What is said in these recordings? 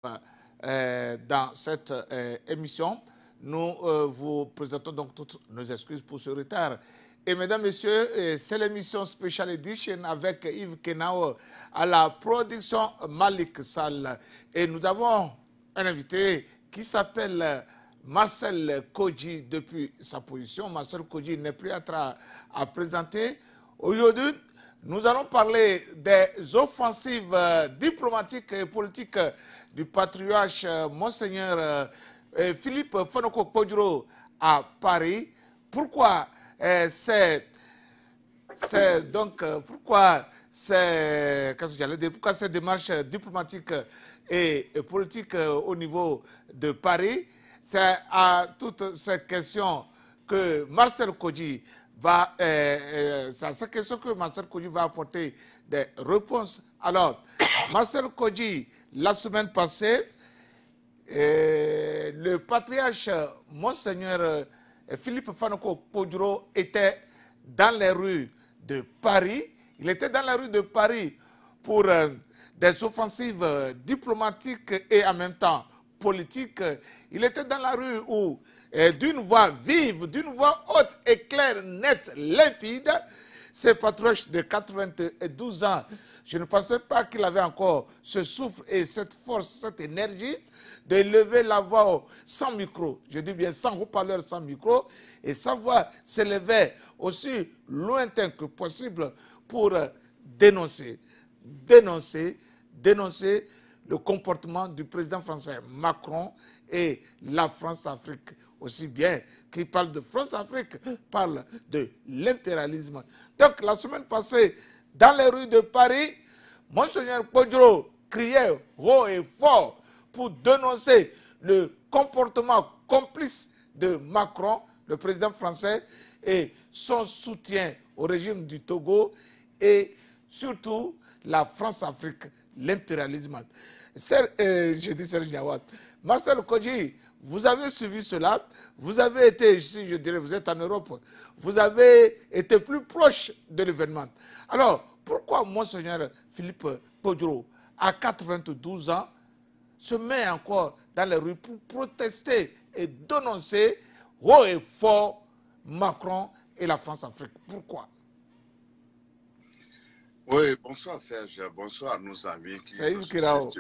dans cette émission. Nous vous présentons donc toutes nos excuses pour ce retard. Et mesdames, messieurs, c'est l'émission Special Edition avec Yves Kenao à la production Malik Sall. Et nous avons un invité qui s'appelle Marcel Kodji depuis sa position. Marcel Kodji n'est plus à présenter. Aujourd'hui, nous allons parler des offensives diplomatiques et politiques du patriarche Monseigneur Philippe Fanoko Kodjro à Paris. Pourquoi ces démarches diplomatiques et politiques au niveau de Paris? C'est à toutes ces questions que Marcel Kodji va apporter des réponses. Alors, Marcel Kodji, la semaine passée, le patriarche Monseigneur Philippe Fanoko Kodjro était dans les rues de Paris. Il était dans les rues de Paris pour des offensives diplomatiques et en même temps politiques. Il était dans la rue où, d'une voix vive, d'une voix haute et claire, nette, limpide, ce patriarche de 92 ans, je ne pensais pas qu'il avait encore ce souffle et cette force, cette énergie de lever la voix sans micro. Je dis bien sans haut-parleur, sans micro. Et sa voix s'élevait aussi lointain que possible pour dénoncer le comportement du président français Macron et la France-Afrique. Aussi bien qu'il parle de France-Afrique, parle de l'impérialisme. Donc la semaine passée, dans les rues de Paris, Monseigneur Kodjro criait haut et fort pour dénoncer le comportement complice de Macron, le président français, et son soutien au régime du Togo et surtout la France-Afrique, l'impérialisme. Je dis Serge Niawat. Marcel Kodji, vous avez suivi cela, vous avez été ici, je dirais, vous êtes en Europe, vous avez été plus proche de l'événement. Alors, pourquoi Monseigneur Philippe Kodjro, à 92 ans, se met encore dans les rues pour protester et dénoncer haut et fort Macron et la France-Afrique? Pourquoi? Oui, bonsoir Serge, bonsoir nos amis. C'est Yves Kenao.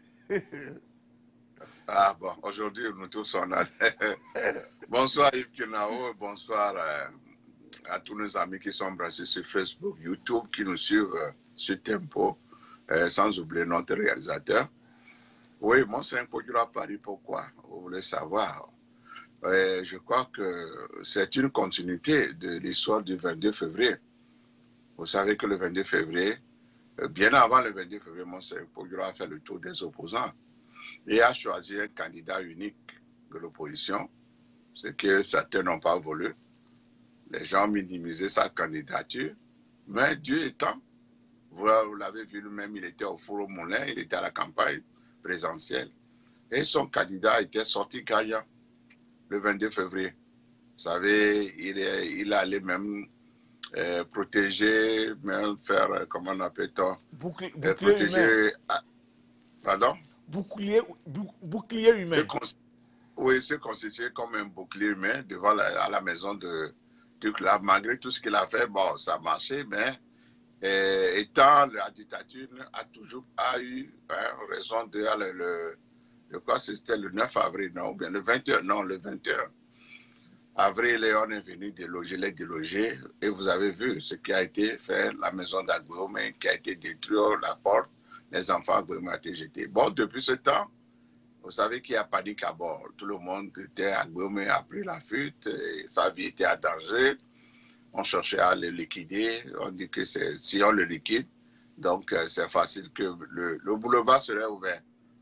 Ah bon, aujourd'hui nous tous sommes là. Bonsoir Yves Kenao, bonsoir à tous nos amis qui sont brassés sur Facebook, YouTube, qui nous suivent sur Tempo, sans oublier notre réalisateur. Oui, Monseigneur Kodjro à Paris, pourquoi? Vous voulez savoir? Je crois que c'est une continuité de l'histoire du 22 février. Vous savez que le 22 février, bien avant le 22 février, Monseigneur Kodjro a fait le tour des opposants et a choisi un candidat unique de l'opposition, ce que certains n'ont pas voulu. Les gens ont minimisé sa candidature, mais Dieu étant, vous l'avez vu lui-même, il était au four au moulin, il était à la campagne présidentielle, et son candidat était sorti gagnant le 22 février. Vous savez, il allait même protéger, même faire, comment on appelle-t-on, protéger, pardon? Bouclier humain. Oui, se constituer comme un bouclier humain devant la maison de Ducla. Malgré tout ce qu'il a fait, bon, ça marchait, mais étant la dictature a toujours eu raison de je crois que c'était le 9 avril, non, ou bien le 21, non, le 21 avril, et on est venu les déloger, et vous avez vu ce qui a été fait, la maison d'Agbouome qui a été détruite, la porte, les enfants d'Agbouome ont été jetés. Bon, depuis ce temps, vous savez qu'il y a panique à bord. Tout le monde était à Agbouome, a pris la fuite, et sa vie était en danger. On cherchait à le liquider. On dit que si on le liquide, donc c'est facile que le boulevard serait ouvert.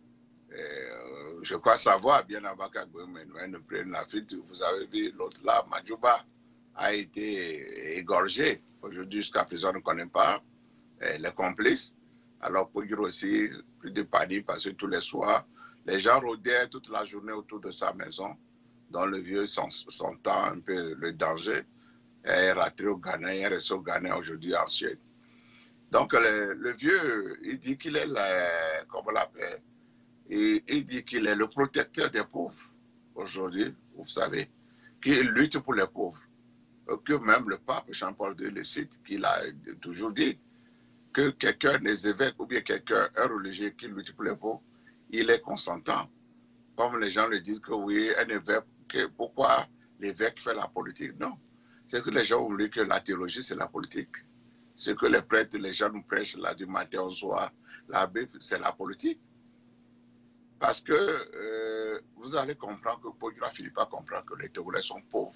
Je crois savoir, bien avant qu'Agbouome ne prenne la fuite, vous avez vu l'autre là, Madjouba, a été égorgé. Aujourd'hui, jusqu'à présent, on ne connaît pas les complices. Alors, pour dire aussi, plus de panique parce que tous les soirs, les gens rôdaient toute la journée autour de sa maison, dont le vieux sentant un peu le danger. Il est rentré au Ghana, il est resté au Ghana aujourd'hui en Suède. Donc, le vieux, il dit qu'il est, comment on l'appelle, Et il dit qu'il est le protecteur des pauvres. Aujourd'hui, vous savez, qu'il lutte pour les pauvres. Que même le pape Jean-Paul II le cite, qu'il a toujours dit que quelqu'un, des évêques ou bien quelqu'un, un religieux qui lutte pour les pauvres, il est consentant. Comme les gens le disent que oui, un évêque, pourquoi l'évêque fait la politique? Non. C'est que les gens oublient que la théologie, c'est la politique. Ce que les prêtres, les gens nous prêchent là du matin au soir, la Bible, c'est la politique. Parce que vous allez comprendre que Podjora finit pas comprendre que les Togolais sont pauvres.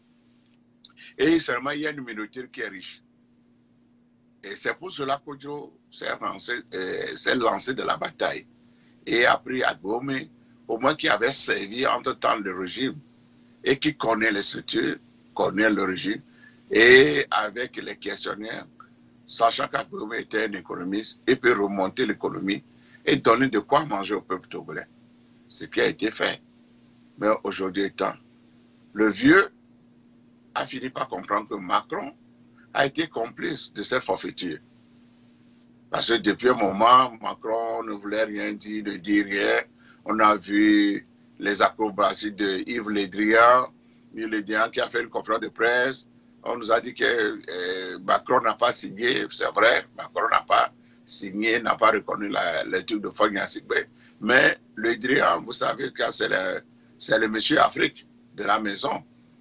Et seulement, il y a une minorité qui est riche. Et c'est pour cela que Podjora s'est lancé de la bataille. Et a pris à Gome, au moins qui avait servi entre-temps le régime et qui connaît les structures, connaît le régime, et avec les questionnaires, sachant qu'Agome était un économiste, il peut remonter l'économie et donner de quoi manger au peuple togolais. Ce qui a été fait. Mais aujourd'hui étant, le vieux a fini par comprendre que Macron a été complice de cette forfaiture. Parce que depuis un moment, Macron ne voulait rien dire, ne dit rien. On a vu les acrobaties de Yves Le Drian qui a fait une conférence de presse. On nous a dit que Macron n'a pas signé, c'est vrai, Macron n'a pas signé, n'a pas reconnu le truc de Fogna Sigbe. Mais Le Drian, vous savez que c'est le monsieur Afrique de la maison.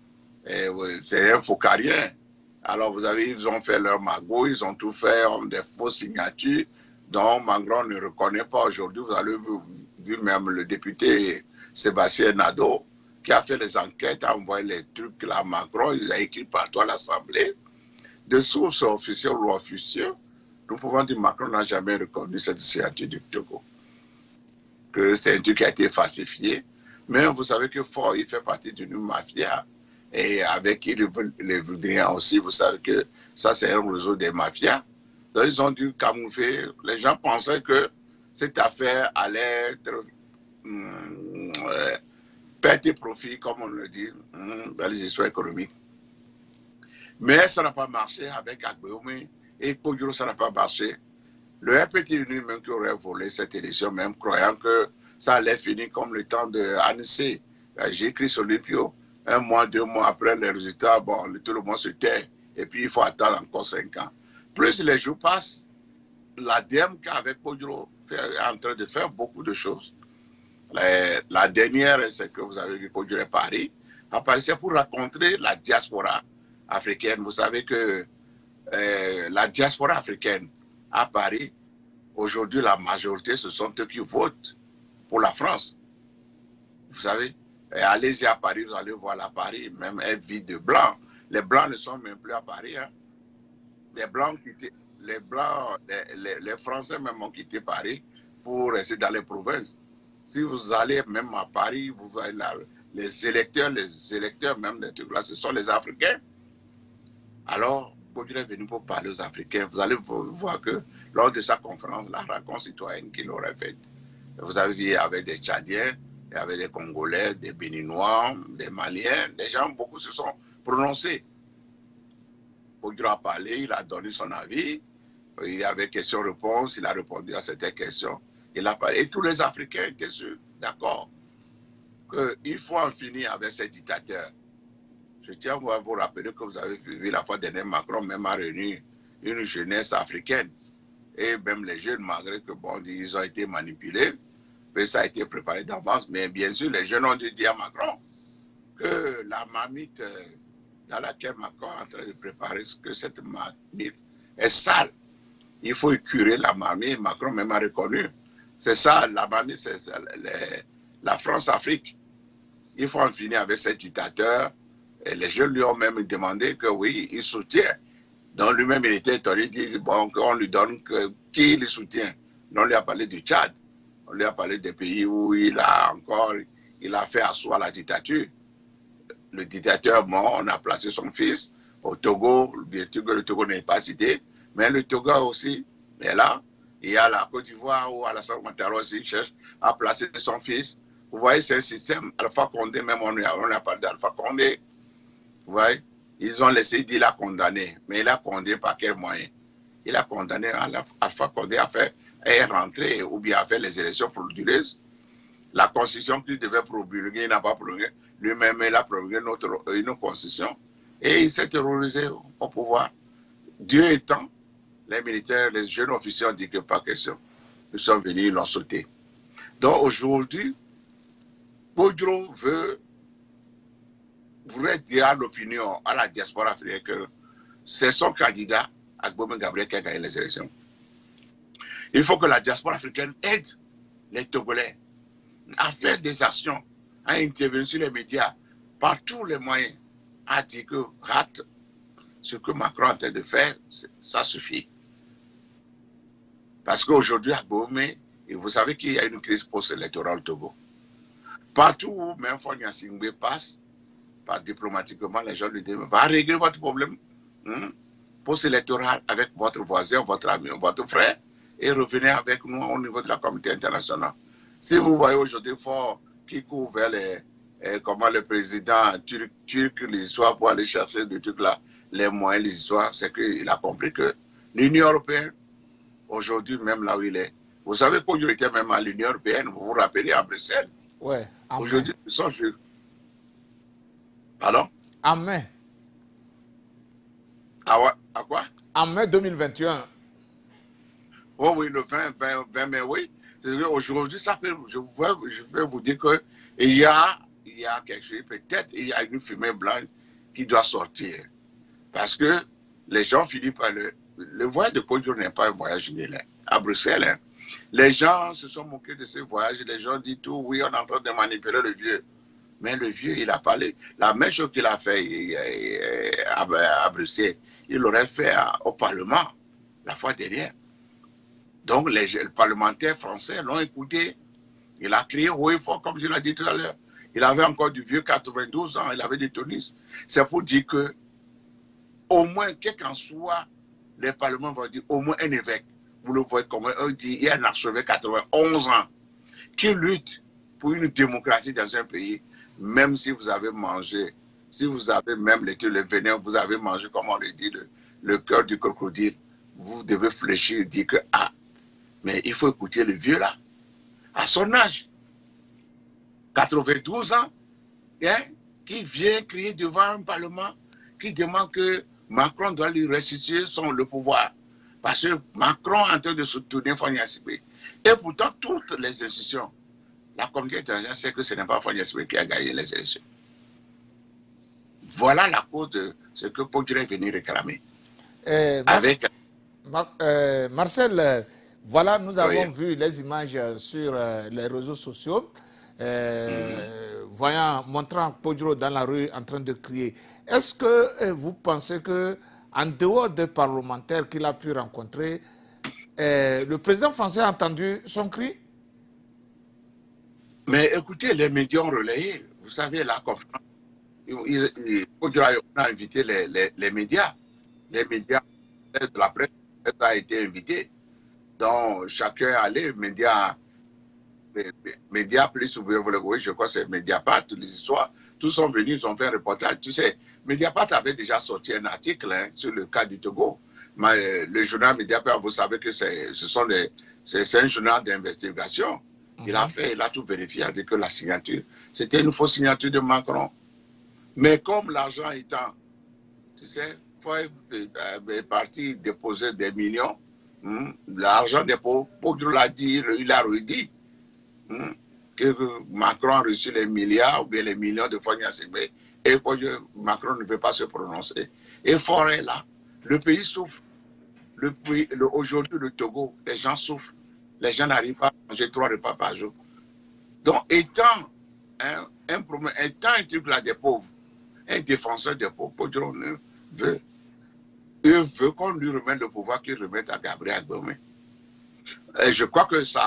C'est un faucarien. Alors, vous avez, ils ont fait leur magot, ils ont tout fait, des fausses signatures, dont Macron ne reconnaît pas aujourd'hui. Vous avez vu même le député Sébastien Nadeau, qui a fait les enquêtes, a envoyé les trucs là à Macron, il a écrit partout à l'Assemblée. De sources officielles ou officielles, nous pouvons dire que Macron n'a jamais reconnu cette signature du Togo. Que c'est un truc qui a été falsifié. Mais vous savez que Fort, il fait partie d'une mafia. Et avec les Voudriens aussi, vous savez que ça, c'est un réseau des mafias. Donc, ils ont dû camoufler. Les gens pensaient que cette affaire allait être perte et profit, comme on le dit, dans les histoires économiques. Mais ça n'a pas marché avec Agboume et Podjora, ça n'a pas marché. Le RPT lui-même qui aurait volé cette élection, même croyant que ça allait finir comme le temps de Annecy. J'ai écrit sur l'Olympio. Un mois, 2 mois après les résultats, bon, tout le monde se tait. Et puis, il faut attendre encore 5 ans. Plus les jours passent, la DMK avec Podjora est en train de faire beaucoup de choses. La dernière, c'est que vous avez vu Podjora à Paris, apparaissait pour rencontrer la diaspora africaine. Vous savez que la diaspora africaine à Paris, aujourd'hui, la majorité, ce sont eux qui votent pour la France. Vous savez? Allez-y à Paris, vous allez voir la Paris, même elle vit de blancs. Les blancs ne sont même plus à Paris. Hein. Les blancs les Français même ont quitté Paris pour rester dans les provinces. Si vous allez même à Paris, vous voyez là, les électeurs même des trucs là, ce sont les Africains. Alors, Podjora est venu pour parler aux Africains. Vous allez voir que lors de sa conférence, la rencontre citoyenne qu'il aurait faite, vous avez vu avec des Tchadiens, il y avait des Congolais, des Béninois, des Maliens, des gens, beaucoup se sont prononcés. Podjora a parlé, il a donné son avis, il y avait questions-réponses, il a répondu à certaines questions, il a parlé. Et tous les Africains étaient d'accord qu'il faut en finir avec ces dictateurs. Je tiens à vous rappeler que vous avez vu la fois dernière, Macron même a réuni une jeunesse africaine. Et même les jeunes, malgré que bon, ils ont été manipulés, mais ça a été préparé d'avance. Mais bien sûr, les jeunes ont dû dire à Macron que la marmite dans laquelle Macron est en train de préparer, que cette marmite est sale. Il faut écurer la marmite. Macron même a reconnu. C'est ça, la marmite, c'est la France-Afrique. Il faut en finir avec ces dictateurs. Et les jeunes lui ont même demandé que oui, il soutient. Donc lui-même, il était étonné, il dit, bon, on lui donne qui le soutient. On lui a parlé du Tchad. On lui a parlé des pays où il a fait asseoir la dictature. Le dictateur mort, on a placé son fils au Togo. Bien sûr que le Togo n'est pas cité, mais le Togo aussi est là. Il y a la Côte d'Ivoire où Alassane Ouattara aussi cherche à placer son fils. Vous voyez, c'est un système. Alpha Condé, même on a parlé d'Alpha Condé. Vous voyez, ils ont laissé dire qu'il a condamné. Mais il a condamné par quel moyen? Il a condamné Alpha Condé à faire est rentré ou bien à faire les élections frauduleuses La constitution qu'il devait promulguer, il n'a pas promulgué. Lui-même, il a promulgué une constitution. Et il s'est terrorisé au pouvoir. Dieu étant, les militaires, les jeunes officiers ont dit que pas question. Ils sont venus, ils l'ont sauté. Donc aujourd'hui, Podro voudrait dire à l'opinion, à la diaspora africaine, que c'est son candidat, Agbome Gabriel, qui a gagné les élections. Il faut que la diaspora africaine aide les Togolais à faire des actions, à intervenir sur les médias, par tous les moyens, à dire que rate ce que Macron est en train de faire, ça suffit. Parce qu'aujourd'hui, à Gomé, vous savez qu'il y a une crise post-électorale au Togo. Partout où même Fonia Singbe passe, par diplomatiquement, les gens lui disent, va régler votre problème post-électoral avec votre voisin, votre ami, votre frère, et revenez avec nous au niveau de la communauté internationale. Si vous voyez aujourd'hui fort qui court vers comment le président turc les histoires pour aller chercher des trucs là, les moyens, les histoires, c'est qu'il a compris que l'Union européenne, aujourd'hui, même là où il est, vous savez qu'on était même à l'Union européenne, vous vous rappelez, à Bruxelles. Ouais. Aujourd'hui, nous sommes sur... Pardon? En mai. À quoi? En mai 2021. Oh oui, le 20 mai, oui. Aujourd'hui, je peux vous dire qu'il y a quelque chose, peut-être il y a une fumée blanche qui doit sortir. Parce que les gens finissent par le voyage de Podro n'est pas un voyage à Bruxelles. Hein. Les gens se sont moqués de ce voyage. Les gens disent tout, oui, on est en train de manipuler le vieux. Mais le vieux, il a parlé. La même chose qu'il a fait à Bruxelles, il l'aurait fait au Parlement la fois dernière. Donc, les parlementaires français l'ont écouté. Il a crié haut et fort, comme je l'ai dit tout à l'heure. Il avait encore du vieux 92 ans, il avait des tonus. C'est pour dire que, au moins, quel qu'en soit, les parlements vont dire au moins un évêque. Vous le voyez comme eux disent, il y a un archevêque 91 ans qui lutte pour une démocratie dans un pays, même si vous avez mangé, si vous avez même le venin, vous avez mangé, comme on le dit, le cœur du crocodile, vous devez fléchir et dire que, ah, mais il faut écouter le vieux là, à son âge, 92 ans, hein, qui vient crier devant un parlement, qui demande que Macron doit lui restituer le pouvoir. Parce que Macron est en train de soutenir Fonia Sibé. Et pourtant, toutes les institutions, la communauté internationale sait que ce n'est pas Fonia Sibé qui a gagné les élections. Voilà la cause de ce que Podro est venu réclamer. Marcel, voilà, nous avons vu les images sur les réseaux sociaux, montrant Podro dans la rue en train de crier. Est-ce que vous pensez que, en dehors des parlementaires qu'il a pu rencontrer, le président français a entendu son cri? Mais écoutez, les médias ont relayé. Vous savez, la conférence, Podro a invité les médias. Les médias de la presse a été invité. Donc, chacun allait, médias plus, vous le voyez, je crois que c'est Mediapart, toutes les histoires, tous sont venus, ils ont fait un reportage. Tu sais, Mediapart avait déjà sorti un article sur le cas du Togo. Mais le journal Mediapart, vous savez que c'est un journal d'investigation. Il a tout vérifié avec la signature. C'était une fausse signature de Macron. Mais comme l'argent étant, tu sais, est parti déposer des millions, l'argent des pauvres, Podro l'a dit, il a redit que Macron a reçu les milliards ou bien les millions de Fonia Sibé et que Macron ne veut pas se prononcer. Et fort est là, le pays souffre. Aujourd'hui, le Togo, les gens souffrent. Les gens n'arrivent pas à manger 3 repas par jour. Donc, étant un truc là des pauvres, un défenseur des pauvres, Podro veut qu'on lui remette le pouvoir qu'il remette à Gabriel Agbome. Je crois que sa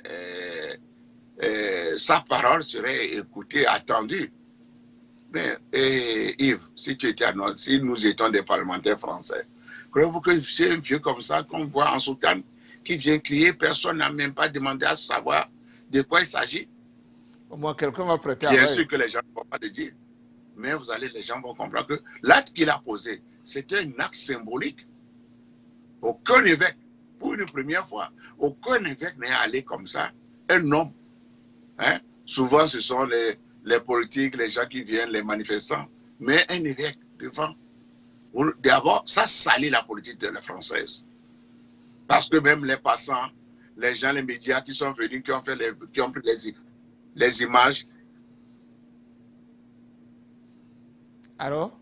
parole serait écoutée, attendue. Mais Yves, si nous étions des parlementaires français, croyez-vous que c'est un vieux comme ça qu'on voit en soutane qui vient crier, personne n'a même pas demandé à savoir de quoi il s'agit? Au moins quelqu'un va prêter Bien sûr que les gens ne vont pas le dire. Mais les gens vont comprendre que l'acte qu'il a posé, c'était un acte symbolique. Aucun évêque, pour une première fois, aucun évêque n'est allé comme ça. Un homme, Souvent, ce sont les politiques, les gens qui viennent, les manifestants. Mais un évêque devant, d'abord, ça salit la politique de la française. Parce que même les passants, les gens, les médias qui sont venus, qui ont pris les images. Alors?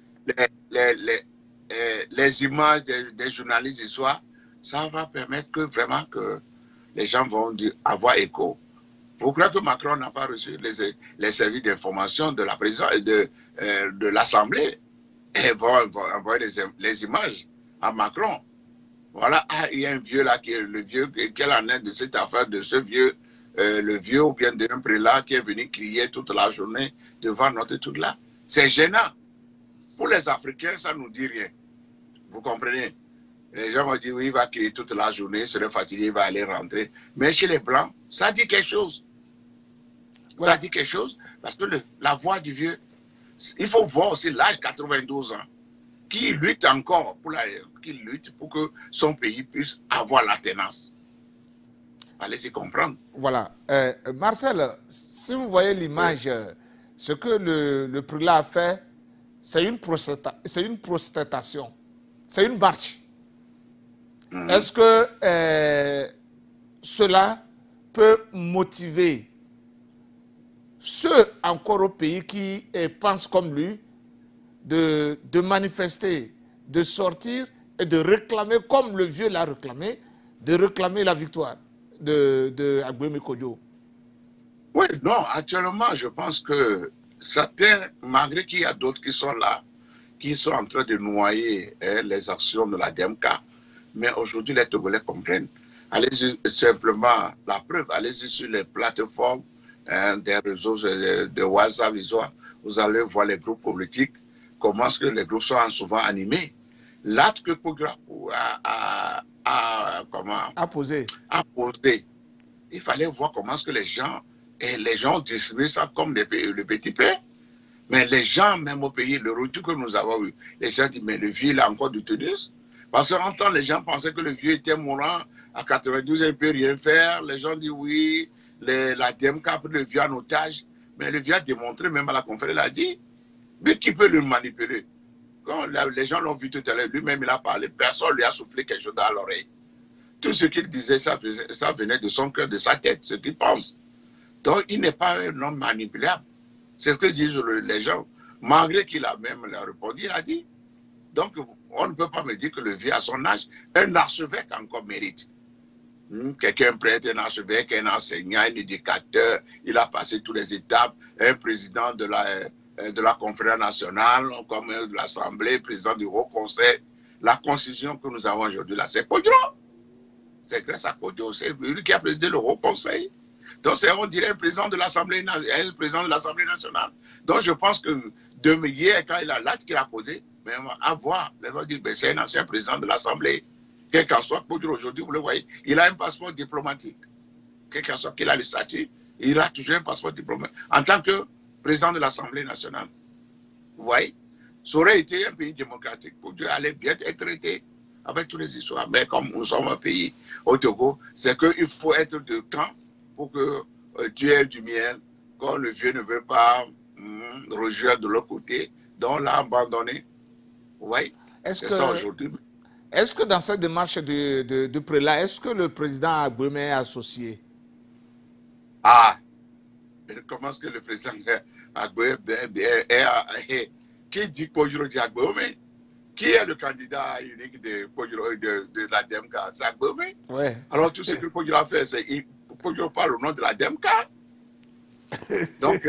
Les images des journalistes du soir, ça va permettre que vraiment que les gens vont avoir écho. Vous croyez que Macron n'a pas reçu les services d'information de la présidence de l'Assemblée et vont envoyer les images à Macron? Voilà, il y a un vieux là, qui est le vieux, quelle en est de cette affaire de ce vieux, le vieux ou bien d'un prélat qui est venu crier toute la journée devant notre truc là. C'est gênant. Pour les Africains, ça ne nous dit rien. Vous comprenez? Les gens vont dire, oui, il va crier toute la journée, il serait fatigué, il va aller rentrer. Mais chez les Blancs, ça dit quelque chose. Ça dit quelque chose parce que la voix du vieux, il faut voir aussi l'âge 92 ans, qui lutte encore pour que son pays puisse avoir la ténance. Allez-y comprendre. Voilà. Marcel, si vous voyez l'image, ce que le prélat a fait, c'est une prostration, c'est une marche. Est-ce que cela peut motiver ceux encore au pays qui pensent comme lui de manifester, de sortir et de réclamer, comme le vieux l'a réclamé, de réclamer la victoire de Agboué Kodjo? Oui, non, actuellement, je pense que certains, malgré qu'il y a d'autres qui sont là, qui sont en train de noyer les actions de la DMK, mais aujourd'hui, les Togolais comprennent. Allez-y simplement, la preuve, allez-y sur les plateformes des réseaux de WhatsApp, vous allez voir les groupes politiques, comment est-ce que les groupes sont souvent animés. L'acte que Kodjo a posé, il fallait voir comment est-ce que les gens distribuent ça comme le petit pain. Mais les gens, même au pays, le retour que nous avons eu, les gens disent, mais le vieux, il a encore du tenus. Parce qu'en temps, les gens pensaient que le vieux était mourant, à 92, il ne peut rien faire. Les gens disent, oui, la DMK a pris le vieux en otage. Mais le vieux a démontré, même à la conférence, il a dit, mais qui peut le manipuler? Quand les gens l'ont vu tout à l'heure, lui-même, il a parlé, personne lui a soufflé quelque chose dans l'oreille. Tout ce qu'il disait, ça venait de son cœur, de sa tête, ce qu'il pense. Donc, il n'est pas un homme manipulable. C'est ce que disent les gens. Malgré qu'il a même répondu, il a dit. Donc, on ne peut pas me dire que le vieux, à son âge, un archevêque encore mérite. Quelqu'un prêtre, un archevêque, un enseignant, un éducateur, il a passé toutes les étapes, un président de la conférence nationale, comme de l'Assemblée, président du Haut Conseil. La constitution que nous avons aujourd'hui, là, c'est Kodjo. C'est grâce à Kodjo, c'est lui qui a présidé le Haut Conseil. Donc, on dirait un président de l'Assemblée nationale. Donc, je pense que hier, quand il a l'acte qu'il a posé, mais à voir, les gens disent, c'est un ancien président de l'Assemblée. Quel qu'en soit Kodjo aujourd'hui, vous le voyez, il a un passeport diplomatique. Quel qu'en soit qu'il a le statut, il a toujours un passeport diplomatique. En tant que président de l'Assemblée nationale. Vous voyez, ça aurait été un pays démocratique. Kodjo allait bien être traité avec toutes les histoires. Mais comme nous sommes un pays au Togo, c'est qu'il faut être de camp pour que tu aies du miel, quand le vieux ne veut pas rejoindre de l'autre côté, donc on l'a abandonné. Oui, c'est ça aujourd'hui. Est-ce que dans cette démarche de prélat, est-ce que le président Agboué est associé? Ah, comment est-ce que le président Agboué est qui dit Kodjo dit Agboué? Qui est le candidat unique de la DMK? C'est Agboué? Ouais. Alors tout ce que Kodjo a fait, c'est Kodjo parle au nom de la DMK. Donc,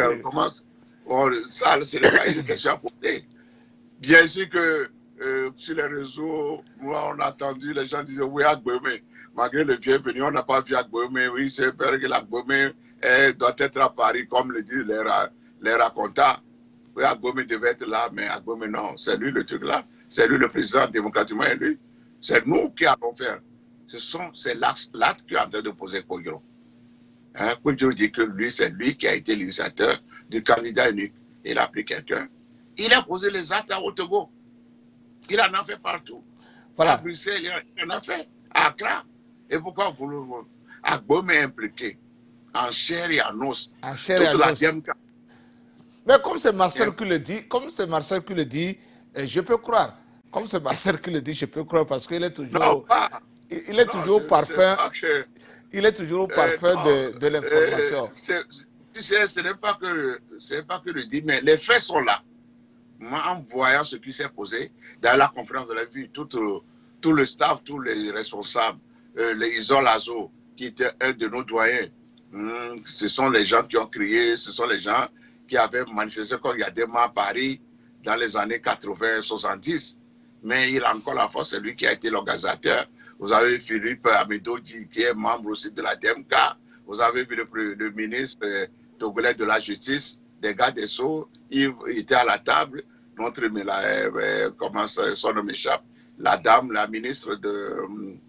ça, ce n'est pas une question à poser. Bien sûr que sur les réseaux, moi, on a entendu, les gens disaient, oui, Agboué, malgré le vieux venu, on n'a pas vu Agboué, oui, c'est peur que l'Agboué doit être à Paris, comme le disent les racontants. Oui, Agboué devait être là, mais Agboué, non, c'est lui le truc là, c'est lui le président démocratiquement élu. C'est nous qui allons faire. C'est l'acte qui est en train de poser Kodjo. Kodjo dit que lui, c'est lui qui a été l'initiateur du candidat unique. Il a pris quelqu'un. Il a posé les actes au Togo. Il en a fait partout. Voilà. À Bruxelles, il en a fait. À Accra. Et pourquoi Agboué est impliqué? en chair et en os. En chair et toute en la os. DMK. Mais comme c'est Marcel qui le dit, je peux croire. Comme c'est Marcel qui le dit, je peux croire parce qu'il est toujours, Non, pas. il est toujours au parfum. Il est toujours au parfum de l'information. Tu sais, ce n'est pas que le dit, mais les faits sont là. Moi, en voyant ce qui s'est posé, dans la conférence de la vie, tout le staff, tous les responsables, les Isolazo, qui était un de nos doyens, ce sont les gens qui ont crié, ce sont les gens qui avaient manifesté quand il y a des morts à Paris dans les années 80-70. Mais il a encore la force, c'est lui qui a été l'organisateur. Vous avez Philippe Amedodi, qui est membre aussi de la DMK. Vous avez vu le ministre togolais de la Justice, des gardes des Sceaux. Il était à la table. Notre, comment son nom m'échappe, la dame, la ministre de...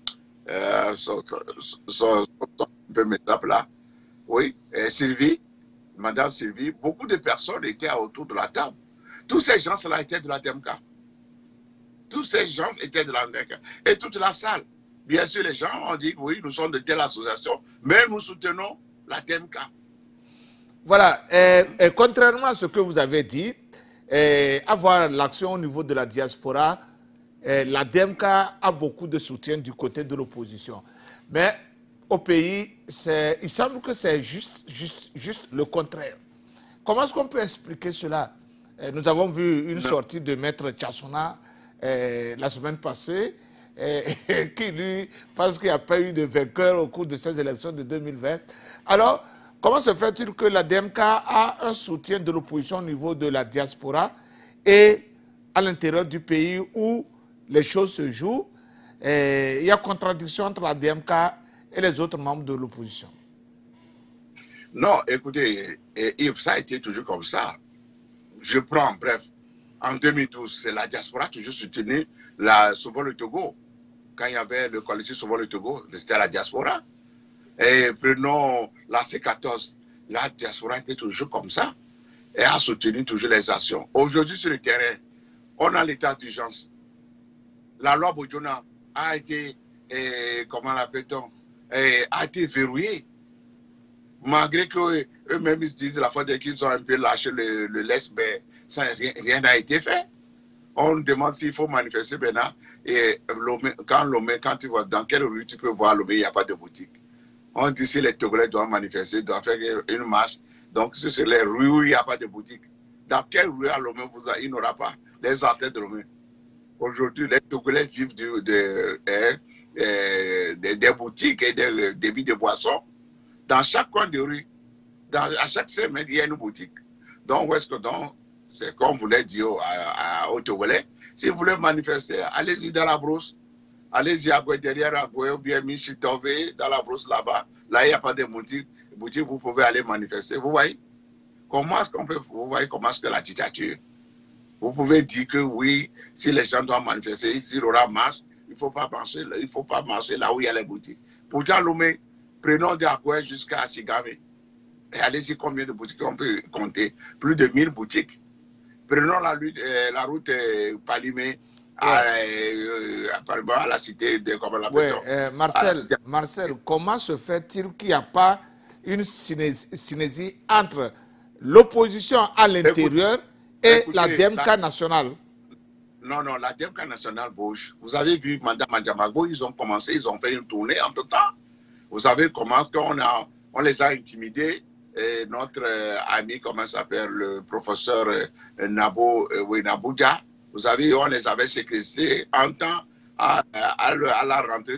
son peu m'échappe là. Oui, Sylvie, Madame Sylvie. Beaucoup de personnes étaient autour de la table. Tous ces gens-là étaient de la DMK. Tous ces gens étaient de la DMK. Et toute la salle. Bien sûr, les gens ont dit, oui, nous sommes de telle association, mais nous soutenons la DMK. Voilà. Et contrairement à ce que vous avez dit, avoir l'action au niveau de la diaspora, la DMK a beaucoup de soutien du côté de l'opposition. Mais au pays, il semble que c'est juste le contraire. Comment est-ce qu'on peut expliquer cela? Nous avons vu une sortie de Maître Tchassona la semaine passée, qui lui, parce qu'il n'y a pas eu de vainqueur au cours de ces élections de 2020. Alors, comment se fait-il que la DMK a un soutien de l'opposition au niveau de la diaspora et à l'intérieur du pays où les choses se jouent, il y a contradiction entre la DMK et les autres membres de l'opposition? Non, écoutez, Yves, ça a été toujours comme ça. Je prends, bref, en 2012, la diaspora a toujours soutenu souvent le Togo. Quand il y avait le collectif Souvent le Togo, c'était la diaspora. Et prenons la C14, la diaspora était toujours comme ça et a soutenu toujours les actions. Aujourd'hui, sur le terrain, on a l'état d'urgence. La loi Bodjona a été, comment l'appelle-t-on, a été verrouillée. Malgré qu'eux-mêmes se disent la fois qu'ils ont un peu lâché le lest, mais rien n'a été fait. On demande s'il faut manifester maintenant. Et quand tu vois dans quelle rue tu peux voir Lomé, il n'y a pas de boutique. On dit si les Togolais doivent manifester, doivent faire une marche. Donc, si c'est les rues où il n'y a pas de boutique, dans quelle rue à Lomé il n'y aura pas les antennes de Lomé? Aujourd'hui, les Togolais vivent des boutiques et des débits de boissons. Dans chaque coin de rue, à chaque semaine, il y a une boutique. Donc, où est-ce que c'est comme vous l'avez dit aux Togolais, si vous voulez manifester, allez-y dans la brousse. Allez-y derrière Agoué ou bien Michitove, dans la brousse là-bas. Là, il n'y a pas de boutique. Vous pouvez aller manifester. Vous voyez comment est-ce qu'on peut, vous voyez comment est-ce que la dictature. Vous pouvez dire que oui, si les gens doivent manifester, s'il y aura marche, il ne faut pas marcher là où il y a les boutiques. Pour Lomé, prenons de Agoué jusqu'à Sigame. Et allez-y, combien de boutiques on peut compter? Plus de 1000 boutiques. Prenons la route Palimé à la cité de Marcel, comment se fait-il qu'il n'y a pas une synergie entre l'opposition à l'intérieur et la DMK nationale? Non, la DMK nationale bouge. Vous avez vu Mme Mandjamagbo, ils ont fait une tournée entre-temps. Vous savez comment on les a intimidés. Et notre ami, comment s'appelle, le professeur Nabouja, vous savez, on les avait séquestrés en temps à la rentrée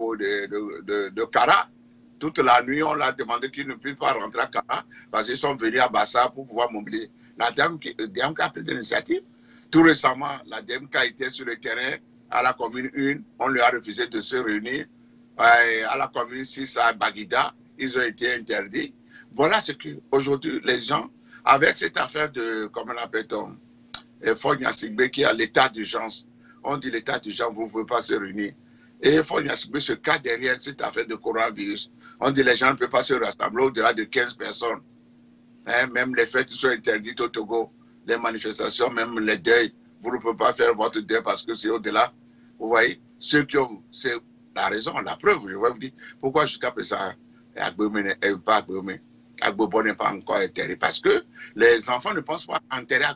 de Kara. Toute la nuit, on leur a demandé qu'ils ne puissent pas rentrer à Kara parce qu'ils sont venus à Bassa pour pouvoir mobiliser. La DMK a pris de l'initiative. Tout récemment, la DMK était sur le terrain à la commune 1. On lui a refusé de se réunir. À la commune 6 à Baguida, ils ont été interdits. Voilà ce que aujourd'hui les gens, avec cette affaire de, comment on appelle-t-on, Fogna Sigbe qui a l'état d'urgence, on dit l'état d'urgence, vous ne pouvez pas se réunir. Et Fogna Sigbe se cache derrière cette affaire de coronavirus. On dit les gens ne peuvent pas se rassembler au-delà de 15 personnes. Même les fêtes sont interdites au Togo, les manifestations, même les deuils, vous ne pouvez pas faire votre deuil parce que c'est au-delà. Vous voyez, ceux qui ont, c'est la raison, la preuve, je vais vous dire, pourquoi jusqu'à présent, Agbobo n'est pas encore enterré parce que les enfants ne pensent pas enterrer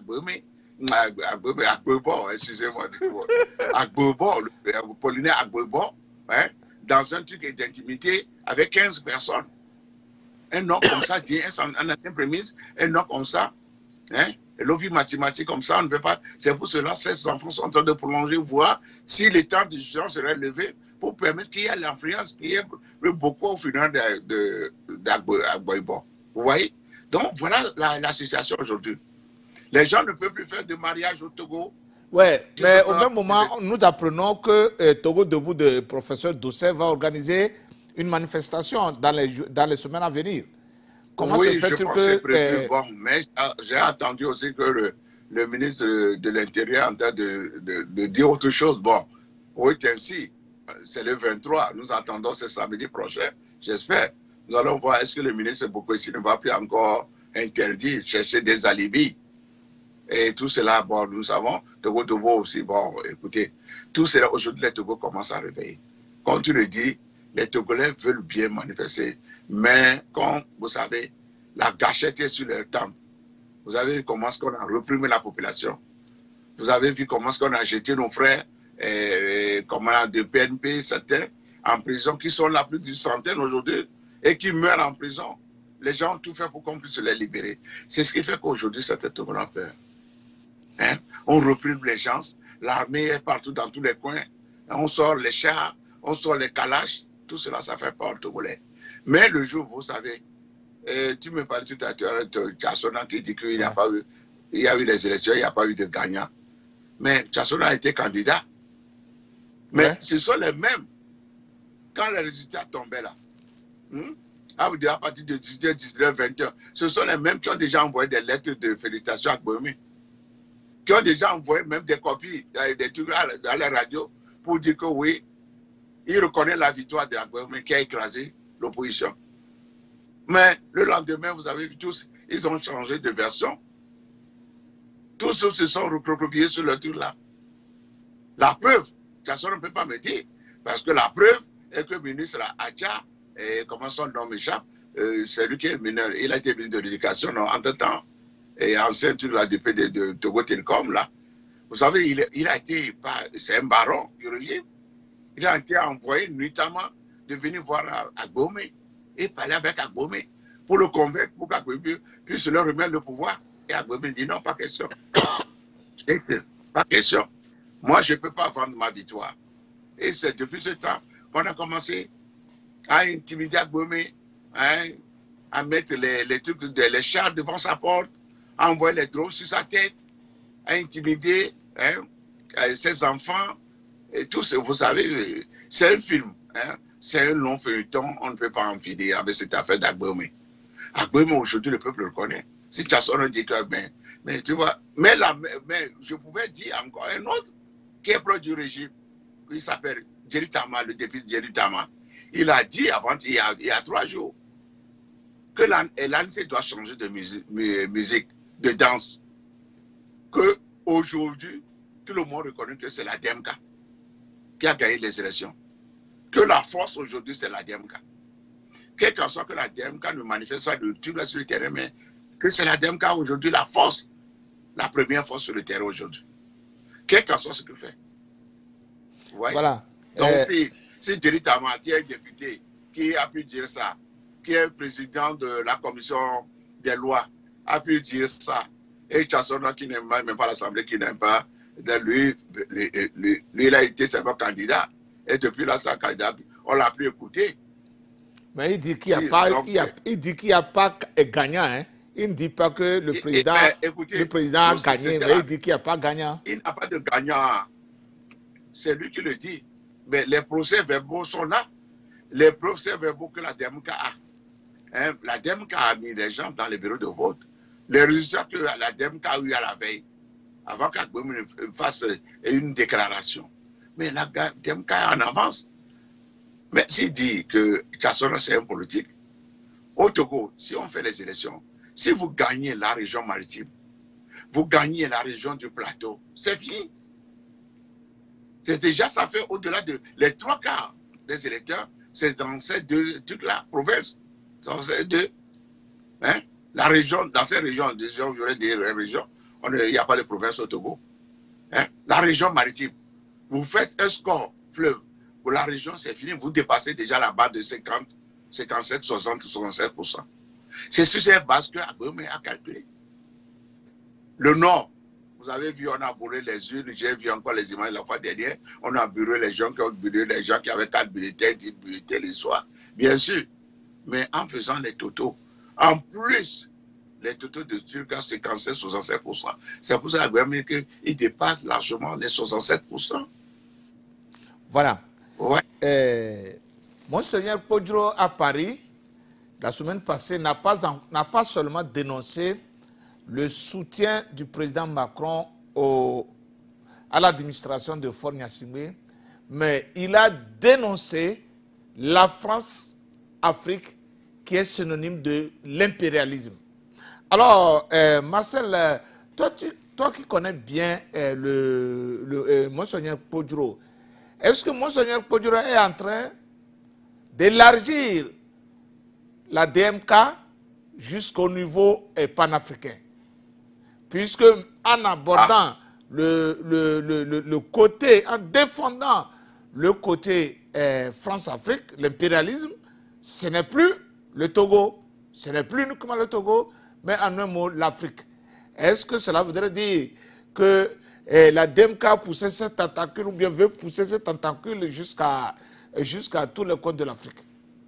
Agbobo, excusez-moi, Agbobo, le Polynais Agbobo, hein, dans un truc d'intimité avec 15 personnes. Un nom comme ça, un imprémise, un nom comme ça, hein, l'ovi mathématique comme ça, on ne peut pas. C'est pour cela que ces enfants sont en train de prolonger, voir si le temps de décision serait levé pour permettre qu'il y ait l'influence, qu'il y ait beaucoup au final d'Agbobo. Vous voyez? Donc, voilà la situation aujourd'hui. Les gens ne peuvent plus faire de mariage au Togo. Oui, mais au même moment, nous apprenons que Togo Debout de professeur Doucet va organiser une manifestation dans les semaines à venir. Comment oui, je pense que c'est prévu. Bon, mais j'ai attendu aussi que le ministre de l'Intérieur est en train de dire autre chose. Bon, oui, ainsi, c'est le 23. Nous attendons ce samedi prochain, j'espère. Nous allons voir est-ce que le ministre Bokosi ne va plus encore interdire, chercher des alibis. Et tout cela, bon, nous savons, Togo Debout aussi, bon, écoutez, tout cela, aujourd'hui, les Togo commencent à réveiller. Comme tu le dis, les Togolais veulent bien manifester. Mais comme vous savez, la gâchette est sur leur temple. Vous avez vu comment est-ce qu'on a reprimé la population. Vous avez vu comment est-ce qu'on a jeté nos frères, comment de PNP, certains, en prison, qui sont là plus d'une centaine aujourd'hui et qui meurent en prison. Les gens ont tout fait pour qu'on puisse les libérer. C'est ce qui fait qu'aujourd'hui, certains Togolais ont peur. Hein? On reprime les gens, l'armée est partout dans tous les coins. On sort les chars, on sort les calaches. Tout cela, ça fait peur aux Togolais. Mais le jour, vous savez, tu me parlais tout à l'heure de Tchassona qui dit qu'il n'y a pas eu, il y a eu les élections, il n'y a pas eu de gagnant. Mais Tchassona a été candidat. Mais ce sont les mêmes. Quand les résultats tombaient là, à partir de 18, 19, 21, ce sont les mêmes qui ont déjà envoyé des lettres de félicitations à Gbemi, qui ont déjà envoyé même des copies, des trucs à la radio pour dire que oui, il reconnaît la victoire de Gbemi qui a écrasé l'opposition. Mais le lendemain, vous avez vu tous, ils ont changé de version. Tous se sont recroquevillés sur le truc là. La preuve, Tchassona ne peut pas me dire, parce que la preuve est que le ministre Adja, comment son nom m'échappe, c'est lui qui est ministre, il a été ministre de l'Éducation entre-temps, et ancien truc là de Togo Telecom là. Vous savez, il a été, c'est un baron du régime, il a été envoyé nuitamment de venir voir Agbomé et parler avec Agbomé pour le convaincre pour qu'Agbomé puisse leur remettre le pouvoir. Et Agbomé dit non, pas question. Pas question. Moi, je ne peux pas vendre ma victoire. Et c'est depuis ce temps qu'on a commencé à intimider Agbomé, hein, à mettre les trucs, les chars devant sa porte, à envoyer les drones sur sa tête, à intimider hein, ses enfants. Et tout ça, vous savez, c'est un film. Hein, c'est un long feuilleton, on ne peut pas en finir avec cette affaire d'Agbomé. Agbomé, aujourd'hui, le peuple le connaît. Si Tchassona dit que, mais tu vois, mais je pouvais dire encore un autre qui est proche du régime, il s'appelle Djeri Tama, le député Djeri Tama. Il a dit avant, il y a 3 jours, que l'ANC doit changer de musique, de danse. Qu'aujourd'hui, tout le monde reconnaît que c'est la DMK qui a gagné les élections. Que la force aujourd'hui, c'est la DMK. Quel qu'en soit que la DMK ne manifeste pas de tout sur le terrain, mais que c'est la DMK aujourd'hui la force, la première force sur le terrain aujourd'hui. Quel qu'en soit ce que fait. Voilà. Donc, si Djeri Tama, qui est député, qui a pu dire ça, qui est président de la commission des lois, a pu dire ça, et Tchassona, qui n'aime même pas l'Assemblée, qui n'aime pas, lui, il a été seulement candidat. Et depuis là, sa candidat, on ne l'a plus écouté. Mais il dit qu'il n'y a pas gagnant. Hein. Il ne dit pas que le président, écoutez, a gagné, mais il dit qu'il n'y a pas gagnant. Il n'a pas de gagnant. C'est lui qui le dit. Mais les procès-verbaux sont là. Les procès-verbaux que la DMK a. Hein, la DMK a mis des gens dans les bureaux de vote. Les résultats que la DMK a eu à la veille, avant qu'Agbomé fasse une déclaration. Mais la DMK est en avance. Mais s'il dit que Tchassona, c'est un politique, au Togo, si on fait les élections, si vous gagnez la région maritime, vous gagnez la région du plateau, c'est fini. C'est déjà, ça fait au-delà de les 3 quarts des électeurs, c'est dans ces 2 trucs-là, provinces. C'est deux. Hein? La région, dans ces régions, je voudrais dire régions, il n'y a pas de province au Togo. Hein? La région maritime, vous faites un score fleuve. Pour la région, c'est fini. Vous dépassez déjà la barre de 50, 57, 60, 67%. C'est sur cette base que Agbemé a calculé. Le Nord, vous avez vu, on a bourré les unes. J'ai vu encore les images la fois dernière. On a bourré les gens qui ont bourré les gens qui avaient 4 bulletins, 10 bulletins les soirs. Bien sûr. Mais en faisant les totaux, en plus, les totaux de Turc, c'est 67-67%. C'est pour ça qu'il dépasse largement les 67%. Voilà. Ouais. Monseigneur Podjro à Paris, la semaine passée, n'a pas seulement dénoncé le soutien du président Macron à l'administration de Faure Gnassingbé, mais il a dénoncé la France-Afrique qui est synonyme de l'impérialisme. Alors, Marcel, toi qui connais bien Monseigneur Podjro, est-ce que Monseigneur Podjro est en train d'élargir la DMK jusqu'au niveau panafricain? Puisque en abordant le côté, en défendant le côté France-Afrique, l'impérialisme, ce n'est plus le Togo, ce n'est plus uniquement le Togo, mais en un mot, l'Afrique. Est-ce que cela voudrait dire que la DMK a poussé cette tentacule ou bien veut pousser cette tentacule jusqu'à tous les coins de l'Afrique?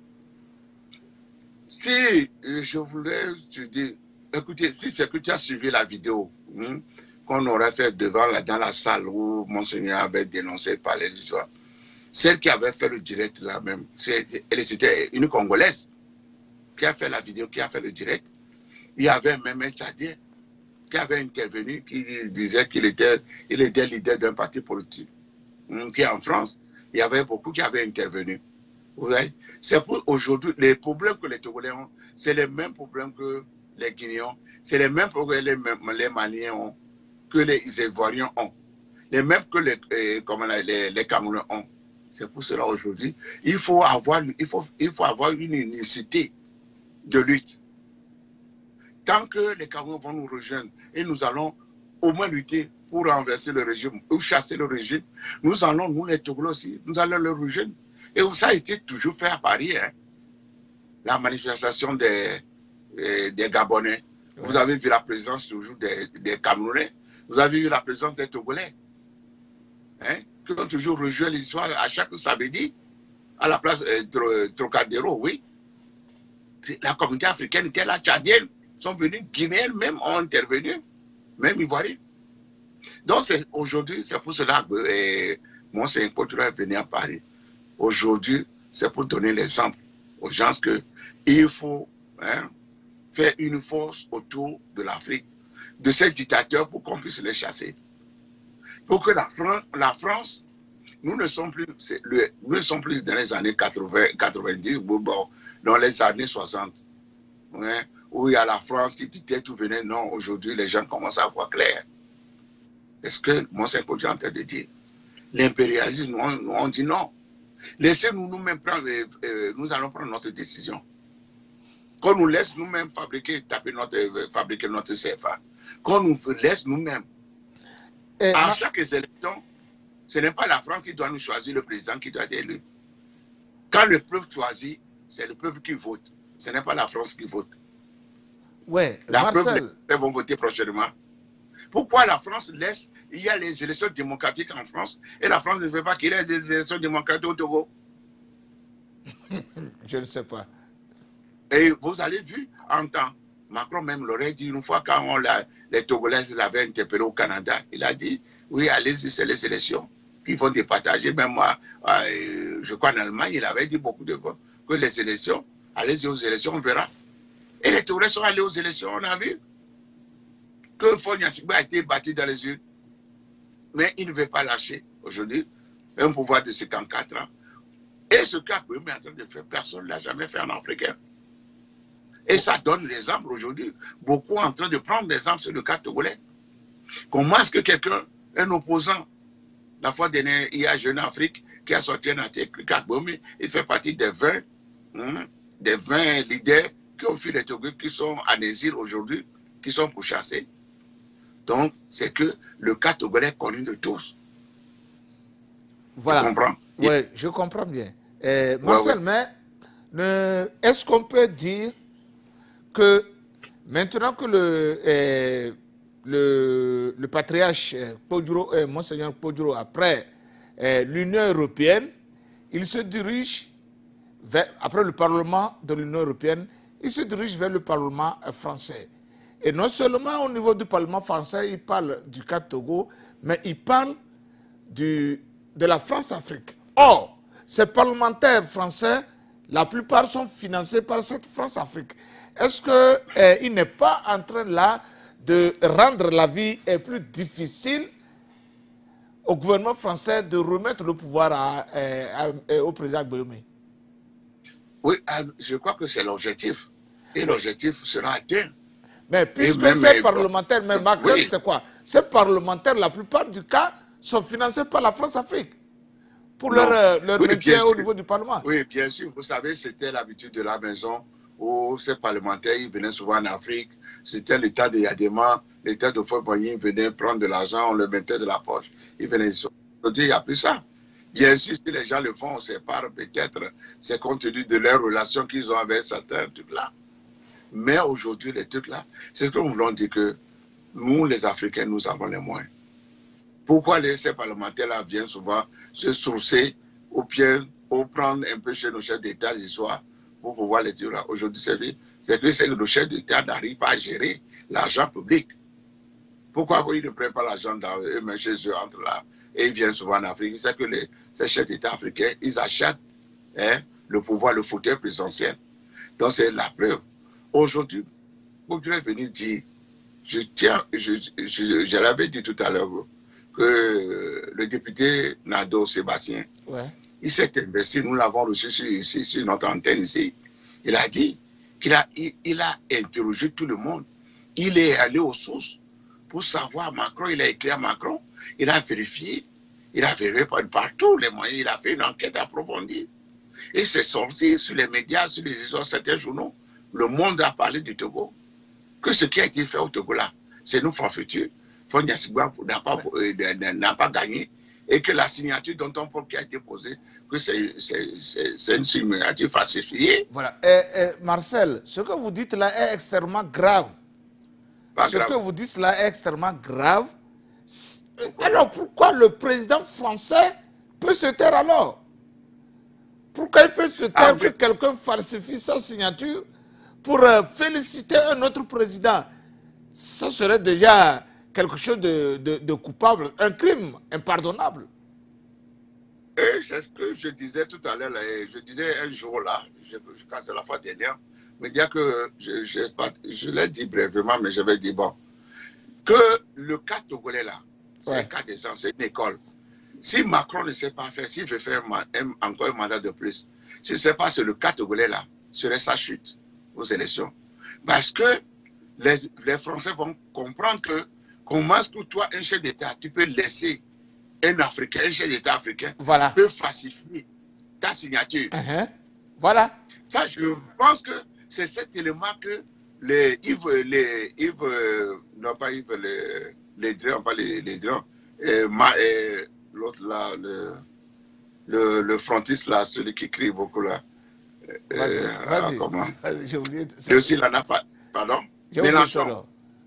Si je voulais te dire, écoutez, si c'est que tu as suivi la vidéo qu'on aurait fait dans la salle où Monseigneur avait dénoncé par les histoires, celle qui avait fait le direct là même, c'était une Congolaise qui a fait la vidéo, qui a fait le direct. Il y avait même un Tchadien qui avait intervenu, qui disait qu'il était leader d'un parti politique qui est en France. Il y avait beaucoup qui avaient intervenu. Vous voyez, c'est pour aujourd'hui, les problèmes que les Togolais ont, c'est les mêmes problèmes que les Guinéens, c'est les mêmes problèmes que les Maliens ont, que les Ivoiriens ont, les mêmes que les Camerounais ont. C'est pour cela aujourd'hui, il faut avoir une unicité de lutte. Tant que les Camerounais vont nous rejoindre et nous allons au moins lutter pour renverser le régime ou chasser le régime, nous allons, nous les Togolais aussi, nous allons le rejoindre. Et ça a été toujours fait à Paris, hein. La manifestation des Gabonais. Ouais. Vous avez vu la présence toujours des Camerounais. Vous avez vu la présence des Togolais. Hein, qui ont toujours rejoint l'histoire à chaque samedi à la place Trocadéro, oui. La communauté africaine était là, tchadienne, sont venus, guinéens même ont intervenu, même ivoiriens. Donc aujourd'hui, c'est pour cela que Monseigneur Podjro est venu à Paris. Aujourd'hui, c'est pour donner l'exemple aux gens qu'il faut faire une force autour de l'Afrique, de ces dictateurs pour qu'on puisse les chasser. Pour que la France, nous ne sommes plus dans les années 80, 90, bon, dans les années 60, où il y a la France qui dictait tout venait. Non, aujourd'hui, les gens commencent à voir clair. C'est ce que Monseigneur Podjro est en train de dire. L'impérialisme, on dit non. Laissez-nous nous-mêmes prendre, nous allons prendre notre décision. Qu'on nous laisse nous-mêmes fabriquer notre CFA. Qu'on nous laisse nous-mêmes. À chaque élection, ce n'est pas la France qui doit nous choisir le président qui doit être élu. Quand le peuple choisit, c'est le peuple qui vote. Ce n'est pas la France qui vote. Ouais, la preuve, les vont voter prochainement. Pourquoi la France laisse, il y a les élections démocratiques en France et la France ne veut pas qu'il y ait des élections démocratiques au Togo? Je ne sais pas. Et vous avez vu en temps, Macron même l'aurait dit une fois quand les Togolais l'avaient interpellé au Canada, il a dit, oui, allez-y, c'est les élections qui vont départager. Même moi, je crois en Allemagne, il avait dit beaucoup de fois que les élections, allez-y aux élections, on verra. Et les Togolais sont allés aux élections, on a vu que Faure Gnassingbé a été battu dans les urnes. Mais il ne veut pas lâcher aujourd'hui un pouvoir de 54 ans. Et ce qu'Agbemé est en train de faire, personne ne l'a jamais fait en Africain. Et ça donne l'exemple aujourd'hui. Beaucoup en train de prendre l'exemple sur le cas togolais. Comment est-ce que quelqu'un, un opposant, la fois dernière, il y a Jeune Afrique qui a sorti un article qu'Agbemé, il fait partie des 20 des 20 leaders qui ont fui les Togolais, qui sont en exil aujourd'hui, qui sont pourchassés. Donc, c'est que le cas togolais est connu de tous. Voilà. Tu comprends? Oui, je comprends bien. Marcel, mais est-ce qu'on peut dire que maintenant que le patriarche Monseigneur Podjoro, après l'Union européenne, il se dirige après le Parlement de l'Union européenne, il se dirige vers le Parlement français. Et non seulement au niveau du Parlement français, il parle du cas de Togo, mais il parle de la France-Afrique. Or, ces parlementaires français, la plupart sont financés par cette France-Afrique. Est-ce qu'il n'est pas en train là de rendre la vie plus difficile au gouvernement français de remettre le pouvoir au président Gbagbo? Oui, je crois que c'est l'objectif. Et l'objectif sera atteint. Mais puisque ces parlementaires, mais ma crainte, c'est quoi? Ces parlementaires, la plupart du cas, sont financés par la France-Afrique pour leur maintien au niveau du Parlement. Oui, bien sûr. Vous savez, c'était l'habitude de la maison où ces parlementaires, ils venaient souvent en Afrique. C'était l'état de Yadema, l'état de Fort-Boigny, ils venaient prendre de l'argent, on le mettait de la poche. Ils venaient. Aujourd'hui, il n'y a plus ça. Bien sûr, si les gens le font, on sépare peut-être, c'est compte tenu de leurs relations qu'ils ont avec certains trucs-là. Mais aujourd'hui, les trucs-là, c'est ce que nous voulons dire que nous, les Africains, nous avons les moyens. Pourquoi ces parlementaires-là viennent souvent se sourcer au pied, pour prendre un peu chez nos chefs d'État l'histoire pour pouvoir les dire là. Aujourd'hui, c'est que nos chefs d'État n'arrivent pas à gérer l'argent public. Pourquoi ils ne prennent pas l'argent dans eux-mêmes chez eux, entre là, et ils viennent souvent en Afrique? C'est que ces chefs d'État africains, ils achètent le pouvoir, le fauteuil présidentiel. Donc c'est la preuve. Aujourd'hui, Podjoro est venu dire, je l'avais dit tout à l'heure, que le député Nado Sébastien, il s'est investi, nous l'avons reçu sur notre antenne ici, il a dit qu'il a interrogé tout le monde, il est allé aux sources pour savoir Macron, il a écrit à Macron, il a vérifié partout les moyens, il a fait une enquête approfondie, et c'est sorti sur les médias, sur les histoires, certains journaux, le monde a parlé du Togo, que ce qui a été fait au Togo là, c'est nous forfaiture. Fonia Sigouaf n'a pas gagné et que la signature dont on parle qui a été posée, que c'est une signature falsifiée. Voilà. Marcel, ce que vous dites là est extrêmement grave. Que vous dites là est extrêmement grave. Alors pourquoi le président français peut se taire alors? Pourquoi il fait se taire que quelqu'un falsifie sa signature pour féliciter un autre président? Ça serait déjà quelque chose de coupable, un crime impardonnable. Et c'est ce que je disais tout à l'heure, je disais un jour là, je pense la fois dernière, me dire que je l'ai dit brièvement, mais je vais dire bon, que le cas togolais là, c'est un cas d'exemple, c'est une école. Si Macron ne sait pas faire, s'il veut faire encore un mandat de plus, s'il ne sait pas sur le cas togolais là, serait sa chute aux élections. Parce que les Français vont comprendre que comment est-ce que toi, un chef d'État, tu peux laisser un Africain, un chef d'État africain, peut falsifier ta signature. Voilà. Ça, je pense que c'est cet élément que l'autre là, le frontiste là, celui qui crie beaucoup là. Comment? J'ai oublié. C'est aussi là, pardon? Mélenchon.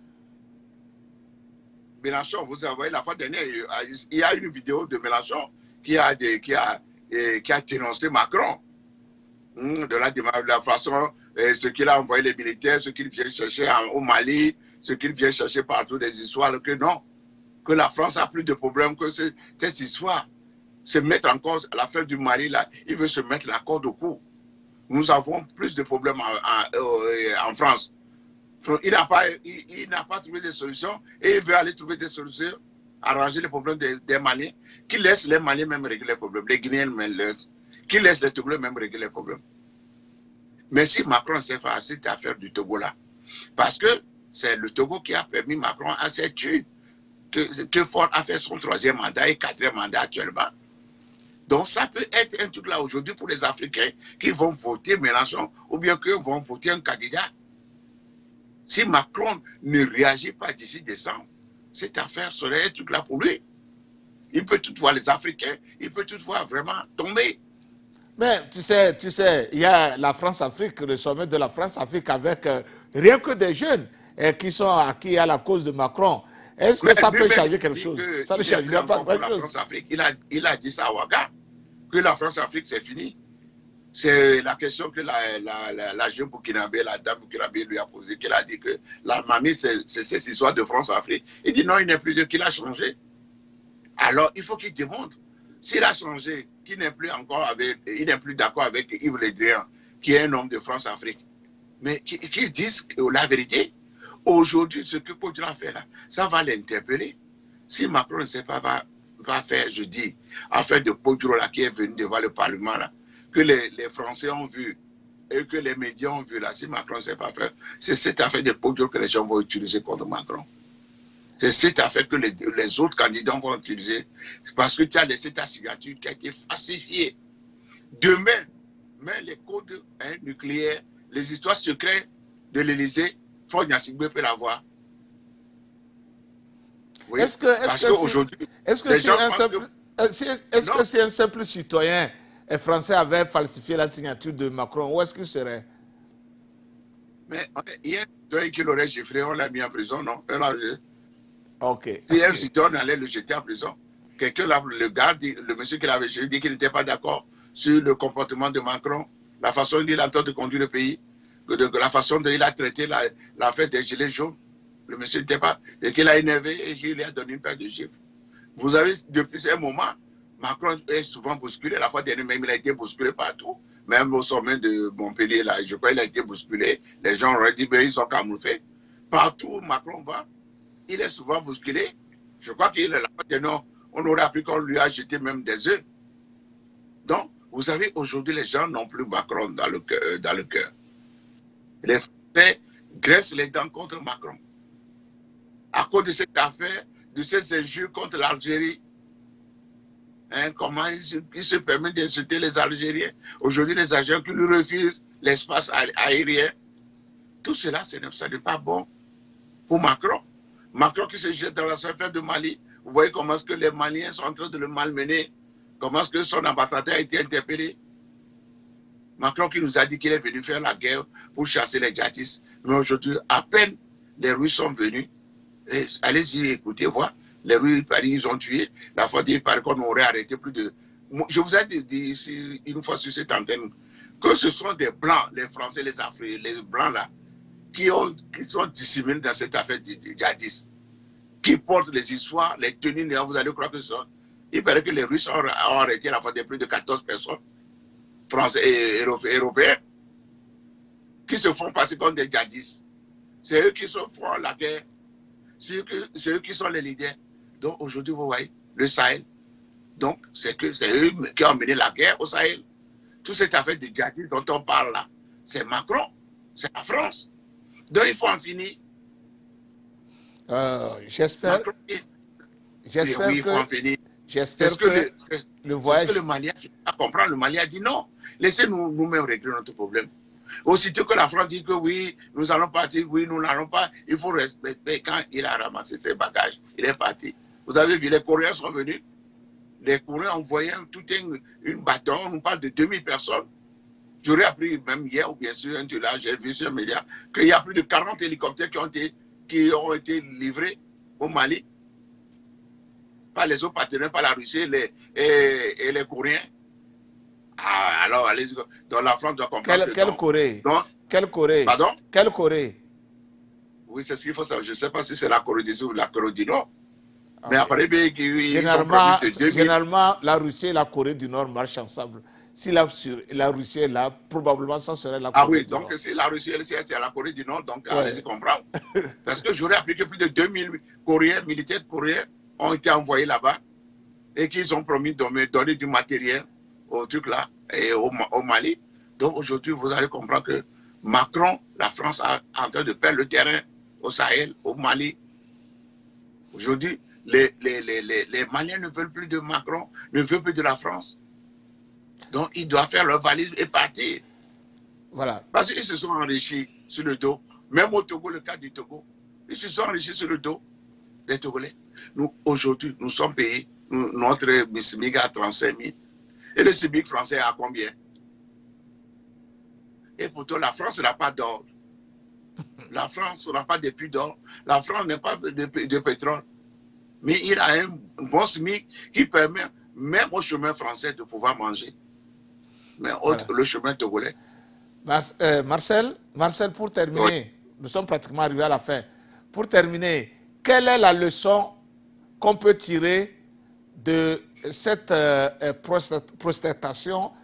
Mélenchon, vous avez la fois dernière, il y a une vidéo de Mélenchon qui a dénoncé Macron. De la façon, ce qu'il a envoyé les militaires, ce qu'il vient chercher au Mali, ce qu'il vient chercher partout, des histoires, que non, que la France a plus de problèmes que cette histoire. Se mettre en cause à la fin du Mali, là, il veut se mettre la corde au cou. Nous avons plus de problèmes en France. Il n'a pas trouvé de solutions et il veut aller trouver des solutions, arranger les problèmes des Maliens, qui laissent les Maliens même régler les problèmes, les Guinéens même, qui laissent les Togolais même régler les problèmes. Mais si Macron s'est fait cette affaire du Togo là, parce que c'est le Togo qui a permis Macron à s'être tué, que Ford a fait son 3e mandat et 4e mandat actuellement. Donc ça peut être un truc là aujourd'hui pour les Africains qui vont voter Mélenchon ou bien qui vont voter un candidat. Si Macron ne réagit pas d'ici décembre, cette affaire serait un truc là pour lui. Il peut toutefois, les Africains, il peut toutefois vraiment tomber. Mais tu sais, il y a la France-Afrique, le sommet de la France-Afrique avec rien que des jeunes qui sont acquis à la cause de Macron. Est-ce que ça peut changer quelque chose? Ça ne changera pas quelque chose. Il a dit ça à Ouaga, que la France-Afrique c'est fini. C'est la question que la jeune burkinabé, la dame burkinabé lui a posée, qu'elle a dit que la mamie, c'est cette histoire de France-Afrique. Il dit non, il n'est plus de qu'il a changé. Alors, il faut qu'il démontre. S'il a changé, qu'il n'est plus encore avec, il n'est plus d'accord avec Yves Le Drian, qui est un homme de France-Afrique. Mais qu'il dise la vérité. Aujourd'hui, ce que Podura a fait là, ça va l'interpeller. Si Macron ne sait pas, va faire, je dis, affaire de Podura là, qui est venu devant le Parlement là, que les Français ont vu et que les médias ont vu là, si Macron ne sait pas faire, c'est cette affaire de Podura que les gens vont utiliser contre Macron. C'est cette affaire que les autres candidats vont utiliser parce que tu as laissé ta signature qui a été falsifiée. Demain, même les codes nucléaires, les histoires secrètes de l'Élysée, Ford Nyassigbe peut l'avoir. Est-ce que si un simple citoyen français avait falsifié la signature de Macron, où est-ce qu'il serait? Mais hier, qui l'aurait chiffré, on l'a mis en prison, non? Okay, si un citoyen allait le jeter en prison, quelqu'un, le garde, le monsieur qui l'avait jeté, dit qu'il n'était pas d'accord sur le comportement de Macron, la façon dont il a tenté de conduire le pays, la façon dont il a traité l'affaire des gilets jaunes. Le monsieur n'était pas, et qu'il a énervé et qu'il lui a donné une paire de chiffres. Vous avez, depuis un moment, Macron est souvent bousculé. La fois dernière, même, il a été bousculé partout. Même au sommet de Montpellier, là, je crois qu'il a été bousculé. Les gens auraient dit, mais ils sont camouflés. Partout où Macron va, il est souvent bousculé. Je crois qu'il est là. Non, on aurait appris qu'on lui a jeté même des œufs. Donc, vous savez, aujourd'hui, les gens n'ont plus Macron dans le cœur. Les Français graissent les dents contre Macron. À cause de cette affaire, de ces injures contre l'Algérie. Comment il se permet d'insulter les Algériens. Aujourd'hui, les Algériens qui lui refusent l'espace aérien. Tout cela, ça n'est pas bon pour Macron. Macron qui se jette dans la affaire de Mali. Vous voyez comment est-ce que les Maliens sont en train de le malmener. Comment est-ce que son ambassadeur a été interpellé. Macron qui nous a dit qu'il est venu faire la guerre pour chasser les djihadistes. Mais aujourd'hui, à peine les Russes sont venus. Allez-y, écoutez, voir. Les Russes, ils ont tué. La fois il paraît qu'on aurait arrêté plus de... Je vous ai dit ici, une fois sur cette antenne, que ce sont des Blancs, les Français, les Africains, les Blancs là, qui sont dissimulés dans cette affaire de djihadistes, qui portent les histoires, les tenues, vous allez croire que ce sont... Il paraît que les Russes ont arrêté à la fois de plus de 14 personnes, Français et Européens, qui se font passer comme des djihadistes. C'est eux qui font la guerre. C'est eux qui sont les leaders. Donc aujourd'hui, vous voyez, le Sahel. Donc c'est eux qui ont mené la guerre au Sahel. Toute cette affaire de djihadistes dont on parle là, c'est Macron, c'est la France. Donc il faut en finir. J'espère que le voyage... C'est ce que le Mali a fait à comprendre. Le Mali a dit non, laissez-nous nous-mêmes régler notre problème. Aussitôt que la France dit que oui, nous allons partir, oui, nous n'allons pas, il faut respecter. Quand il a ramassé ses bagages, il est parti. Vous avez vu, les Coréens sont venus. Les Coréens envoyaient tout une bâton, on nous parle de 2000 personnes. J'aurais appris même hier, ou bien sûr, j'ai vu sur les médias, qu'il y a plus de 40 hélicoptères qui ont été livrés au Mali par les autres partenaires, par la Russie et les Coréens. Ah, alors, allez-y. Donc, la France doit comprendre. Quelle Corée? Quelle Corée? Pardon? Quelle Corée? Oui, c'est ce qu'il faut savoir. Je ne sais pas si c'est la Corée du Sud ou la Corée du Nord. Okay. Mais après, généralement, la Russie et la Corée du Nord marchent ensemble. Si la Russie est là, probablement ça serait la Corée du Nord. Ah oui, donc si la Russie est la Corée du Nord, donc allez-y comprendre. Parce que j'aurais appris que plus de 2000 Coréens, militaires coréens, ont été envoyés là-bas et qu'ils ont promis de me donner du matériel au truc là, et au Mali. Donc aujourd'hui, vous allez comprendre que Macron, la France est en train de perdre le terrain au Sahel, au Mali. Aujourd'hui, les Maliens ne veulent plus de Macron, ne veulent plus de la France. Donc, ils doivent faire leur valise et partir. Voilà. Parce qu'ils se sont enrichis sur le dos. Même au Togo, le cas du Togo, ils se sont enrichis sur le dos des Togolais. Nous, aujourd'hui, nous sommes payés. Notre SMIC à 35 000. Et le SMIC français à combien? Et pourtant, la France n'a pas d'or. La France n'a pas de puits d'or. La France n'a pas de pétrole. Mais il a un bon SMIC qui permet, même au chemin français, de pouvoir manger. Mais voilà. Le chemin togolais. Marcel, pour terminer, oui. Nous sommes pratiquement arrivés à la fin. Pour terminer, quelle est la leçon qu'on peut tirer de cette protestation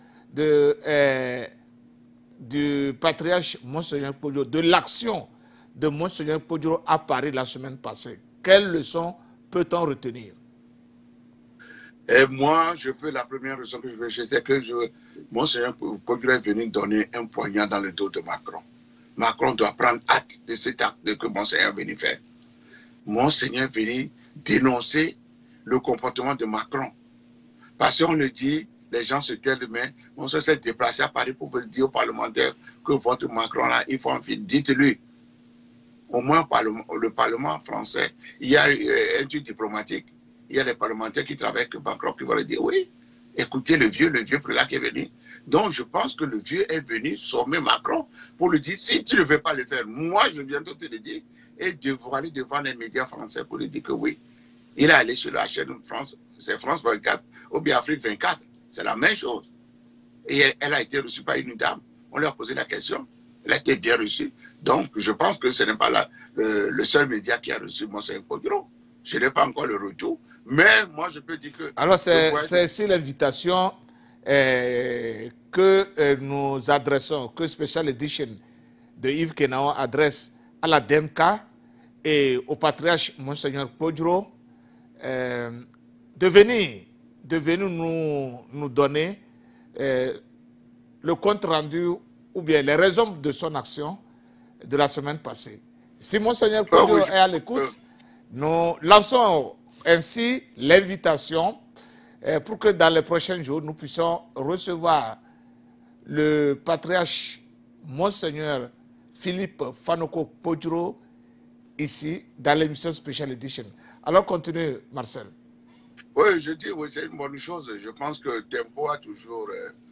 du patriarche Monseigneur Podjoro, de l'action de Monseigneur Podjoro à Paris la semaine passée? Quelle leçon peut-on retenir? Et moi, la première raison que je veux, c'est que Monseigneur Podjoro est venu donner un poignard dans le dos de Macron. Macron doit prendre acte de cet acte que Monseigneur est venu faire. Monseigneur est venu dénoncer le comportement de Macron. Parce qu'on le dit, les gens se taisent, mais Monseigneur s'est déplacé à Paris pour dire aux parlementaires que votre Macron-là, il faut en finir. Dites-lui. Au moins, le Parlement français, il y a un truc diplomatique. Il y a des parlementaires qui travaillent avec Macron qui vont lui dire, oui, écoutez le vieux prélat qui est venu. Donc, je pense que le vieux est venu sommer Macron pour lui dire, si tu ne veux pas le faire, moi, je viens de te le dire, et de aller devant les médias français pour lui dire que oui. Il est allé sur la chaîne France, c'est France 24, ou bien Afrique 24. C'est la même chose. Et elle a été reçue par une dame. On lui a posé la question. Elle a été bien reçue. Donc, je pense que ce n'est pas le seul média qui a reçu Monseigneur Podjoro. Je n'ai pas encore le retour. Mais moi, je peux dire que... Alors, c'est ici l'invitation que nous adressons, que Special Edition de Yves Kenao adresse à la DMK et au patriarche Monseigneur Podjoro de venir nous donner le compte rendu ou bien les raisons de son action de la semaine passée. Si Monseigneur Podjoro est à l'écoute, nous lançons ainsi l'invitation pour que dans les prochains jours, nous puissions recevoir le patriarche Monseigneur Philippe Fanoko Podjoro ici dans l'émission Special Edition. Alors continue, Marcel. Oui, je dis, oui, c'est une bonne chose. Je pense que Tempo a toujours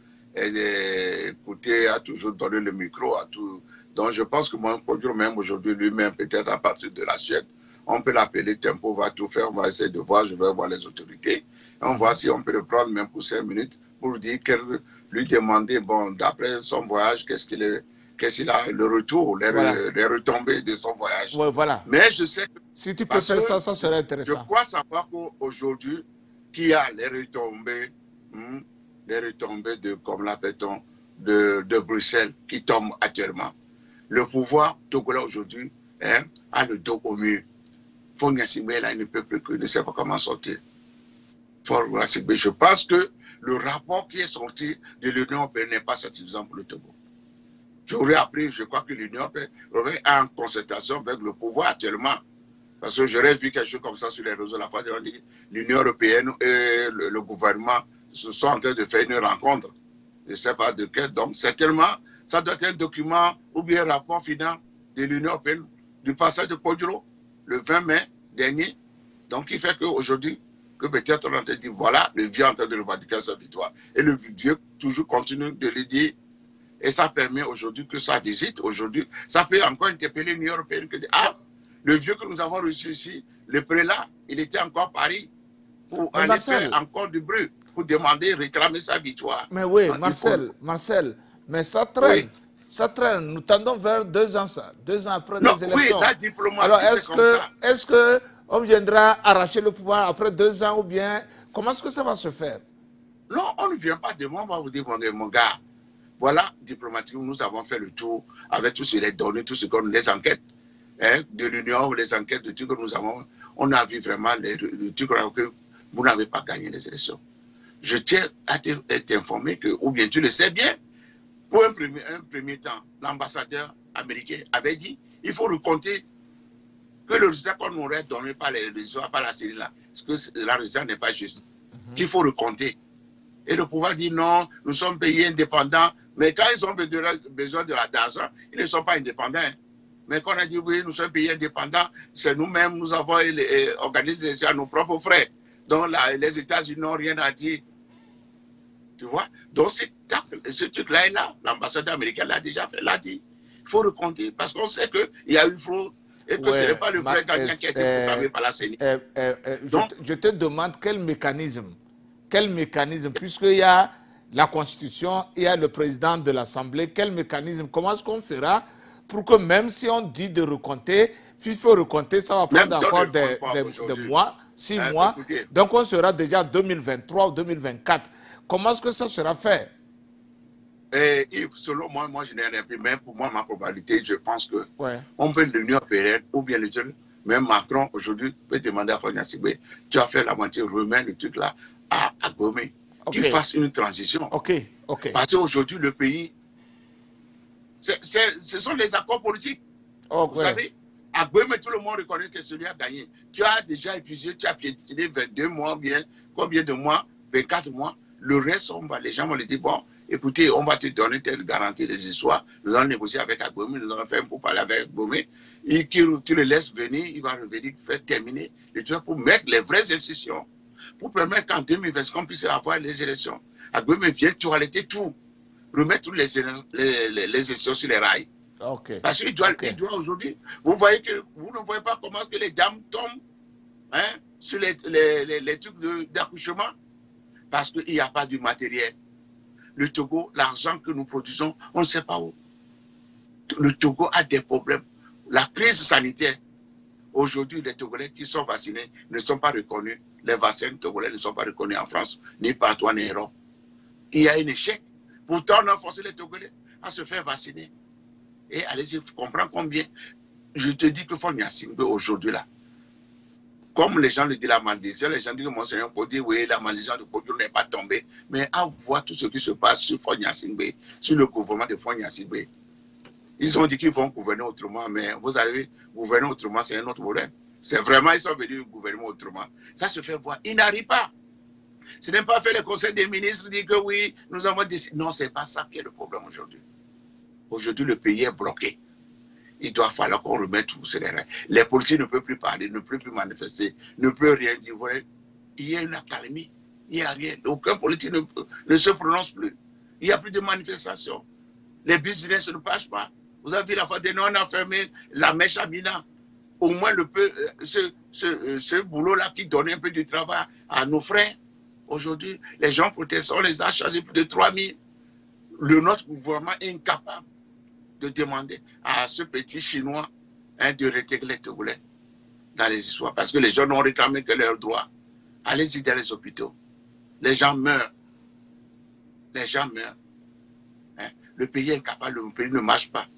écouté, a toujours donné le micro à tout. Donc je pense que moi, Podjoro, même aujourd'hui, lui-même, peut-être à partir de la Suède, on peut l'appeler Tempo, va tout faire, on va essayer de voir, je vais voir les autorités. On va voir si on peut le prendre même pour 5 minutes pour lui demander, bon, d'après son voyage, qu'est-ce qu'il a, le retour, les retombées de son voyage. Ouais, voilà. Mais je sais que... Si tu peux faire ça, ça serait intéressant. Je crois savoir qu'aujourd'hui, qu'il y a les retombées de, comme l'appelle-t-on, de Bruxelles qui tombent actuellement. Le pouvoir togolais aujourd'hui a le dos au mur. Fonyasimbe, là, il ne peut plus, il ne sait pas comment sortir. Je pense que le rapport qui est sorti de l'Union européenne n'est pas satisfaisant pour le Togo. J'aurais appris, je crois que l'Union européenne est en concertation avec le pouvoir actuellement. Parce que j'aurais vu quelque chose comme ça sur les réseaux. La fois de l'Union européenne et le gouvernement sont en train de faire une rencontre. Je ne sais pas de quel. Donc, certainement, ça doit être un document ou bien un rapport final de l'Union européenne du passage de Podjoro le 20 mai dernier. Donc, qui fait qu'aujourd'hui, que peut-être on a dit, voilà, le vieux est en train de revendiquer sa victoire. Et le vieux toujours continue de le dire. Et ça permet aujourd'hui que sa visite, aujourd'hui, ça peut encore interpeller l'Union européenne que le vieux que nous avons reçu ici, le prélat, il était encore à Paris pour aller faire encore du bruit, pour demander, réclamer sa victoire. Mais oui, Marcel, mais ça traîne. Oui. Ça traîne. Nous tendons vers 2 ans, ça. 2 ans après les élections. Oui, la diplomatie, alors, est-ce qu'on viendra arracher le pouvoir après 2 ans ou bien comment est-ce que ça va se faire? Non, on ne vient pas de moi, on va vous dire, mon gars, voilà, diplomatiquement, nous avons fait le tour avec tous les données, tout ce qu'on les enquêtes de l'Union, les enquêtes de tout que nous avons. On a vu vraiment que vous n'avez pas gagné les élections. Je tiens à t'informer que, ou bien tu le sais bien, pour un premier temps, l'ambassadeur américain avait dit il faut recompter que le résultat qu'on aurait donné par les résultats, par la série là, parce que la résultat n'est pas juste. Qu'il faut recompter. Et le pouvoir dit non, nous sommes pays indépendants. Mais quand ils ont besoin de l'argent, ils ne sont pas indépendants. Hein. Mais quand on a dit oui, nous sommes pays indépendants, c'est nous-mêmes, nous avons organisé déjà nos propres frais. Donc là, les États-Unis n'ont rien à dire. Tu vois? Donc ce truc-là est là. L'ambassadeur américain l'a déjà fait, l'a dit. Il faut recompter parce qu'on sait qu'il y a eu fraude et que ce n'est pas le vrai gagnant qui a été proclamé par la CENI. Je te demande quel mécanisme, puisqu'il y a la Constitution, il y a le président de l'Assemblée, quel mécanisme, comment est-ce qu'on fera pour que même si on dit de recompter, s'il faut recompter, ça va prendre encore des mois, 6 mois, écoutez, donc on sera déjà en 2023 ou 2024. Comment est-ce que ça sera fait? Yves, selon moi, je n'ai rien pris, mais pour moi, ma probabilité, je pense que on peut l'Union européenne ou bien le truc, même Macron aujourd'hui peut demander à Fonia Sibé, tu as fait la moitié, remets le truc là à Gomé, qu'il fasse une transition. Parce qu'aujourd'hui, le pays, ce sont les accords politiques. Vous savez, à Gomé, tout le monde reconnaît que celui a gagné. Tu as déjà épuisé, tu as piétiné 22 mois, bien, combien de mois? 24 mois. Le reste, les gens vont lui dire, bon, écoutez, on va te donner telle garantie des histoires. Nous allons négocier avec Agbomé, nous allons faire pour parler avec Agbomé. Et tu le laisses venir, il va revenir, faire terminer le truc pour mettre les vraies institutions. Pour permettre qu'en 2020, qu'on puisse avoir les élections. Agbomé vient toiletter tout. Remettre toutes les institutions sur les rails. Parce qu'il doit aujourd'hui. Vous voyez que vous ne voyez pas comment que les dames tombent sur les trucs d'accouchement. Parce qu'il n'y a pas du matériel. Le Togo, l'argent que nous produisons, on ne sait pas où. Le Togo a des problèmes. La crise sanitaire, aujourd'hui, les Togolais qui sont vaccinés ne sont pas reconnus. Les vaccins togolais ne sont pas reconnus en France, ni partout en Europe. Il y a un échec. Pourtant, on a forcé les Togolais à se faire vacciner. Et allez-y, comprends combien. Je te dis que Fonia Singbe aujourd'hui là, comme les gens le disent, la malédiction, les gens disent que Monseigneur peut dire, oui, la malédiction de Kodjo n'est pas tombée. Mais à voir tout ce qui se passe sur Fonia Singbe, sur le gouvernement de Fonia Singbe. Ils ont dit qu'ils vont gouverner autrement, mais vous savez, gouverner autrement, c'est un autre problème. C'est vraiment, ils sont venus gouverner autrement. Ça se fait voir. Ils n'arrivent pas. Ce n'est pas fait le conseil des ministres, dit que oui, nous avons décidé. Non, ce n'est pas ça qui est le problème aujourd'hui. Aujourd'hui, le pays est bloqué. Il doit falloir qu'on remette tout sur les règles. Les politiques ne peuvent plus parler, ne peuvent plus manifester, ne peuvent rien dire. Voilà. Il y a une accalmie, il n'y a rien. Aucun politique ne se prononce plus. Il n'y a plus de manifestations. Les business ne passent pas. Vous avez vu la fois dernière, on a fermé la mèche à Mina. Au moins, ce boulot-là qui donnait un peu de travail à nos frères. Aujourd'hui, les gens protestent, on les a chargés plus de 3 000. Notre gouvernement est incapable de demander à ce petit Chinois de retirer les Togolais dans les histoires. Parce que les gens n'ont réclamé que leurs droits. Allez-y dans les hôpitaux. Les gens meurent. Les gens meurent. Le pays est incapable, le pays ne marche pas.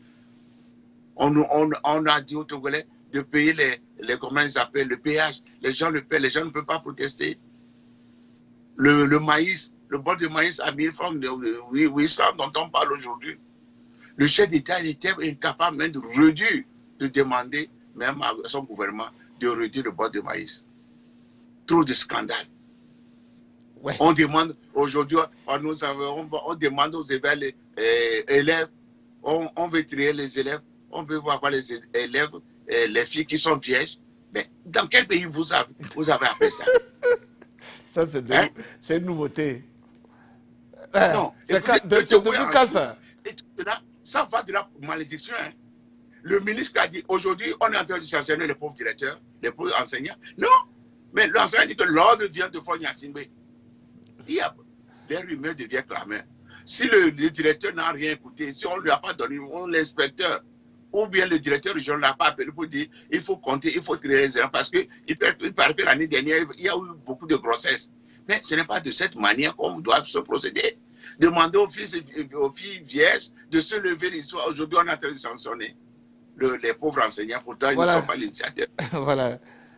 On a dit aux Togolais de payer comment ils appellent, le péage. Les gens le paient, les gens ne peuvent pas protester. Le maïs, le bol de maïs à 1000 francs, 800 dont on parle aujourd'hui. Le chef d'État était incapable même de réduire, de demander même à son gouvernement de réduire le bol de maïs. Trop de scandales. On demande aujourd'hui, on demande aux élèves, on veut trier les élèves, on veut voir les élèves, les filles qui sont vierges. Mais dans quel pays vous avez appris ça? Ça, c'est une nouveauté. Non, c'est depuis quand ça? Ça va de la malédiction. Hein. Le ministre a dit, aujourd'hui, on est en train de sanctionner les pauvres directeurs, les pauvres enseignants. Non, mais l'enseignant dit que l'ordre vient de Fonia Singbe. Il y a des rumeurs de vieux clameurs. Si le directeur n'a rien écouté, si on ne lui a pas donné, l'inspecteur ou bien le directeur régional ne l'a pas appelé pour dire il faut compter, il faut tirer les erreurs parce qu'il paraît que l'année dernière, il y a eu beaucoup de grossesses. Mais ce n'est pas de cette manière qu'on doit se procéder. Demander aux filles vierges de se lever l'histoire. Aujourd'hui, on est en train de sanctionner les pauvres enseignants. Pourtant, ils ne sont pas l'initiateur. Voilà.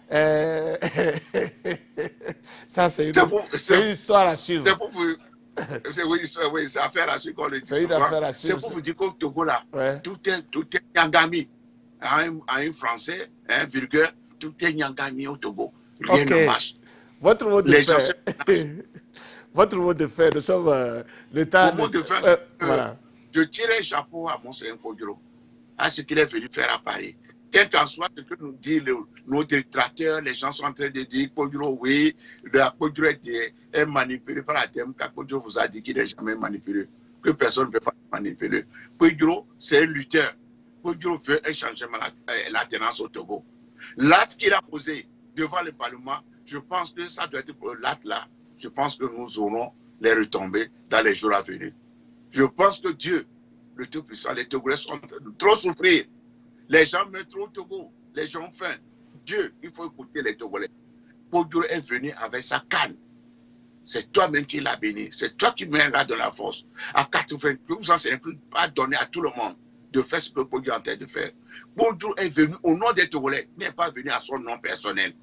Ça, c'est une histoire à suivre. C'est pour vous. Oui, c'est affaire à suivre qu'on le dit. C'est une affaire à suivre. C'est pour vous dire qu'au Togo, là, tout est Nyangami. À un français, virgule, tout est Nyangami au Togo. Rien ne marche. Votre mot de fin. votre mot de fin, nous sommes le temps. Mon mot de fin, voilà. Je tire un chapeau à Monseigneur Podjoro, à ce qu'il est venu faire à Paris. Quel qu'en soit ce que nous disent nos détracteurs, les gens sont en train de dire Podjoro, oui, Podjoro est manipulé par la DMK. Podjoro vous a dit qu'il n'est jamais manipulé, que personne ne peut pas manipuler. Podjoro, c'est un lutteur. Podjoro veut un changement la tenance au Togo. L'acte qu'il a posé devant le Parlement, je pense que ça doit être pour l'acte là. Je pense que nous aurons les retombées dans les jours à venir. Je pense que Dieu, le Tout-Puissant, les Togolais sont en train de trop souffrir. Les gens meurent trop au Togo, les gens ont faim. Dieu, il faut écouter les Togolais. Podjoro est venu avec sa canne. C'est toi-même qui l'as béni. C'est toi qui mets là de la force. À 80 ans, ce n'est plus pas donné à tout le monde de faire ce que Podjoro est en train de faire. Podjoro est venu au nom des Togolais, il n'est pas venu à son nom personnel.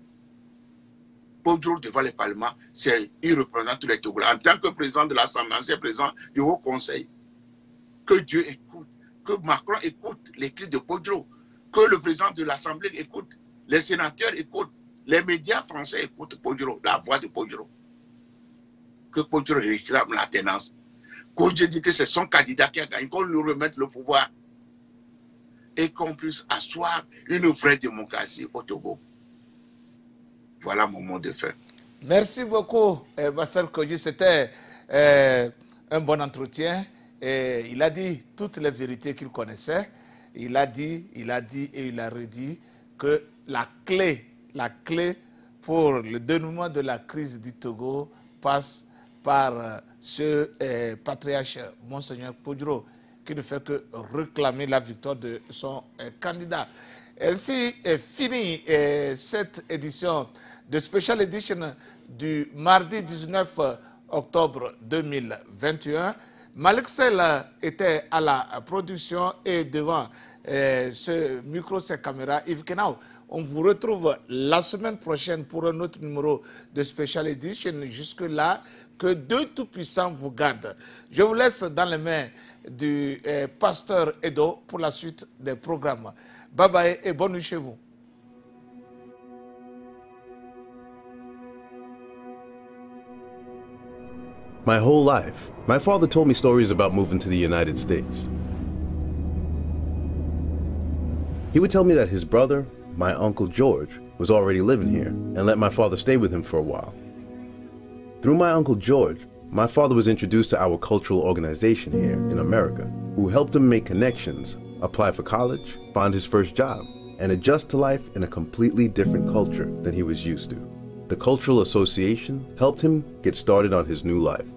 Podjoro devant le Parlement, il représente tous les Togolais. En tant que président de l'Assemblée, ancien président du Haut Conseil, que Dieu écoute, que Macron écoute les cris de Podjoro, que le président de l'Assemblée écoute, les sénateurs écoutent, les médias français écoutent Podjoro, la voix de Podjoro. Que Podjoro réclame la tenance. Quand Dieu dit que c'est son candidat qui a gagné, qu'on lui remette le pouvoir et qu'on puisse asseoir une vraie démocratie au Togo. Voilà mon mot de fin. Merci beaucoup, Marcel Kodji. C'était un bon entretien. Il a dit toutes les vérités qu'il connaissait. Il a dit et il a redit que la clé pour le dénouement de la crise du Togo passe par ce patriarche, Monseigneur Podjoro, qui ne fait que réclamer la victoire de son candidat. Ainsi est finie cette édition de Special Edition du mardi 19 octobre 2021. Malik Sel était à la production et devant ce micro, ces caméras, Yves Kenao. On vous retrouve la semaine prochaine pour un autre numéro de Special Edition. Jusque-là, que Dieu Tout-Puissant vous garde. Je vous laisse dans les mains du pasteur Edo pour la suite des programmes. Bye bye et bonne nuit chez vous. My whole life, my father told me stories about moving to the United States. He would tell me that his brother, my Uncle George, was already living here and let my father stay with him for a while. Through my Uncle George, my father was introduced to our cultural organization here in America, who helped him make connections, apply for college, find his first job, and adjust to life in a completely different culture than he was used to. The Cultural Association helped him get started on his new life.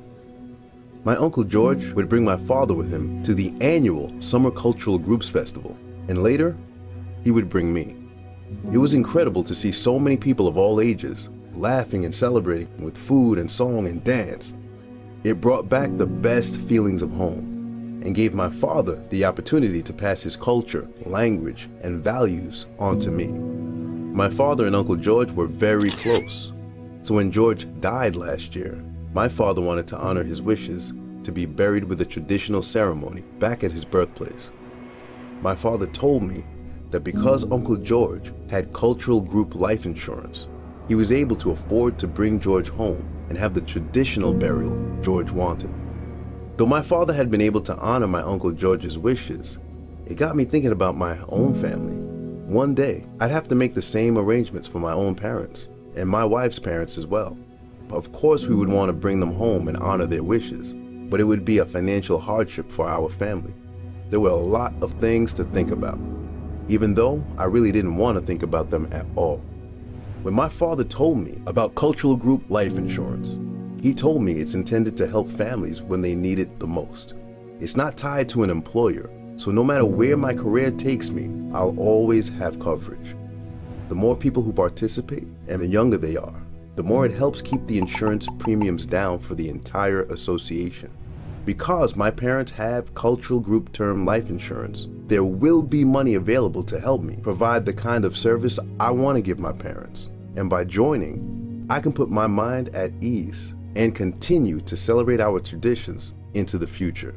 My Uncle George would bring my father with him to the annual Summer Cultural Groups Festival, and later, he would bring me. It was incredible to see so many people of all ages laughing and celebrating with food and song and dance. It brought back the best feelings of home and gave my father the opportunity to pass his culture, language, and values on to me. My father and Uncle George were very close, so when George died last year, my father wanted to honor his wishes to be buried with a traditional ceremony back at his birthplace. My father told me that because Uncle George had cultural group life insurance, he was able to afford to bring George home and have the traditional burial George wanted. Though my father had been able to honor my Uncle George's wishes, it got me thinking about my own family. One day, I'd have to make the same arrangements for my own parents, and my wife's parents as well. Of course, we would want to bring them home and honor their wishes, but it would be a financial hardship for our family. There were a lot of things to think about, even though I really didn't want to think about them at all. When my father told me about cultural group life insurance, he told me it's intended to help families when they need it the most. It's not tied to an employer, so no matter where my career takes me, I'll always have coverage. The more people who participate and the younger they are, the more it helps keep the insurance premiums down for the entire association. Because my parents have cultural group term life insurance, there will be money available to help me provide the kind of service I want to give my parents. And by joining, I can put my mind at ease and continue to celebrate our traditions into the future.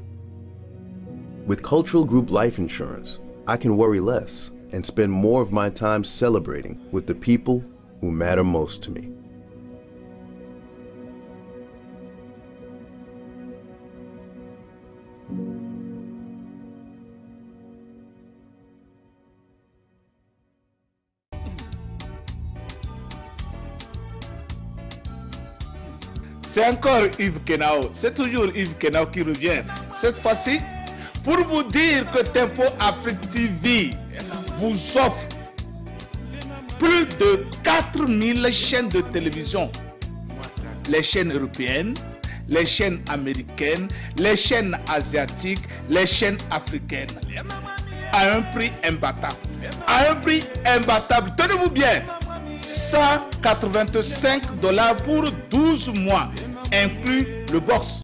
With cultural group life insurance, I can worry less and spend more of my time celebrating with the people who matter most to me. C'est encore Yves Kenao. C'est toujours Yves Kenao qui revient. Cette fois-ci, pour vous dire que Tempo Afrique TV vous offre plus de 4000 chaînes de télévision. Les chaînes européennes, les chaînes américaines, les chaînes asiatiques, les chaînes africaines. À un prix imbattable. À un prix imbattable. Tenez-vous bien. $185 pour 12 mois, inclus le box.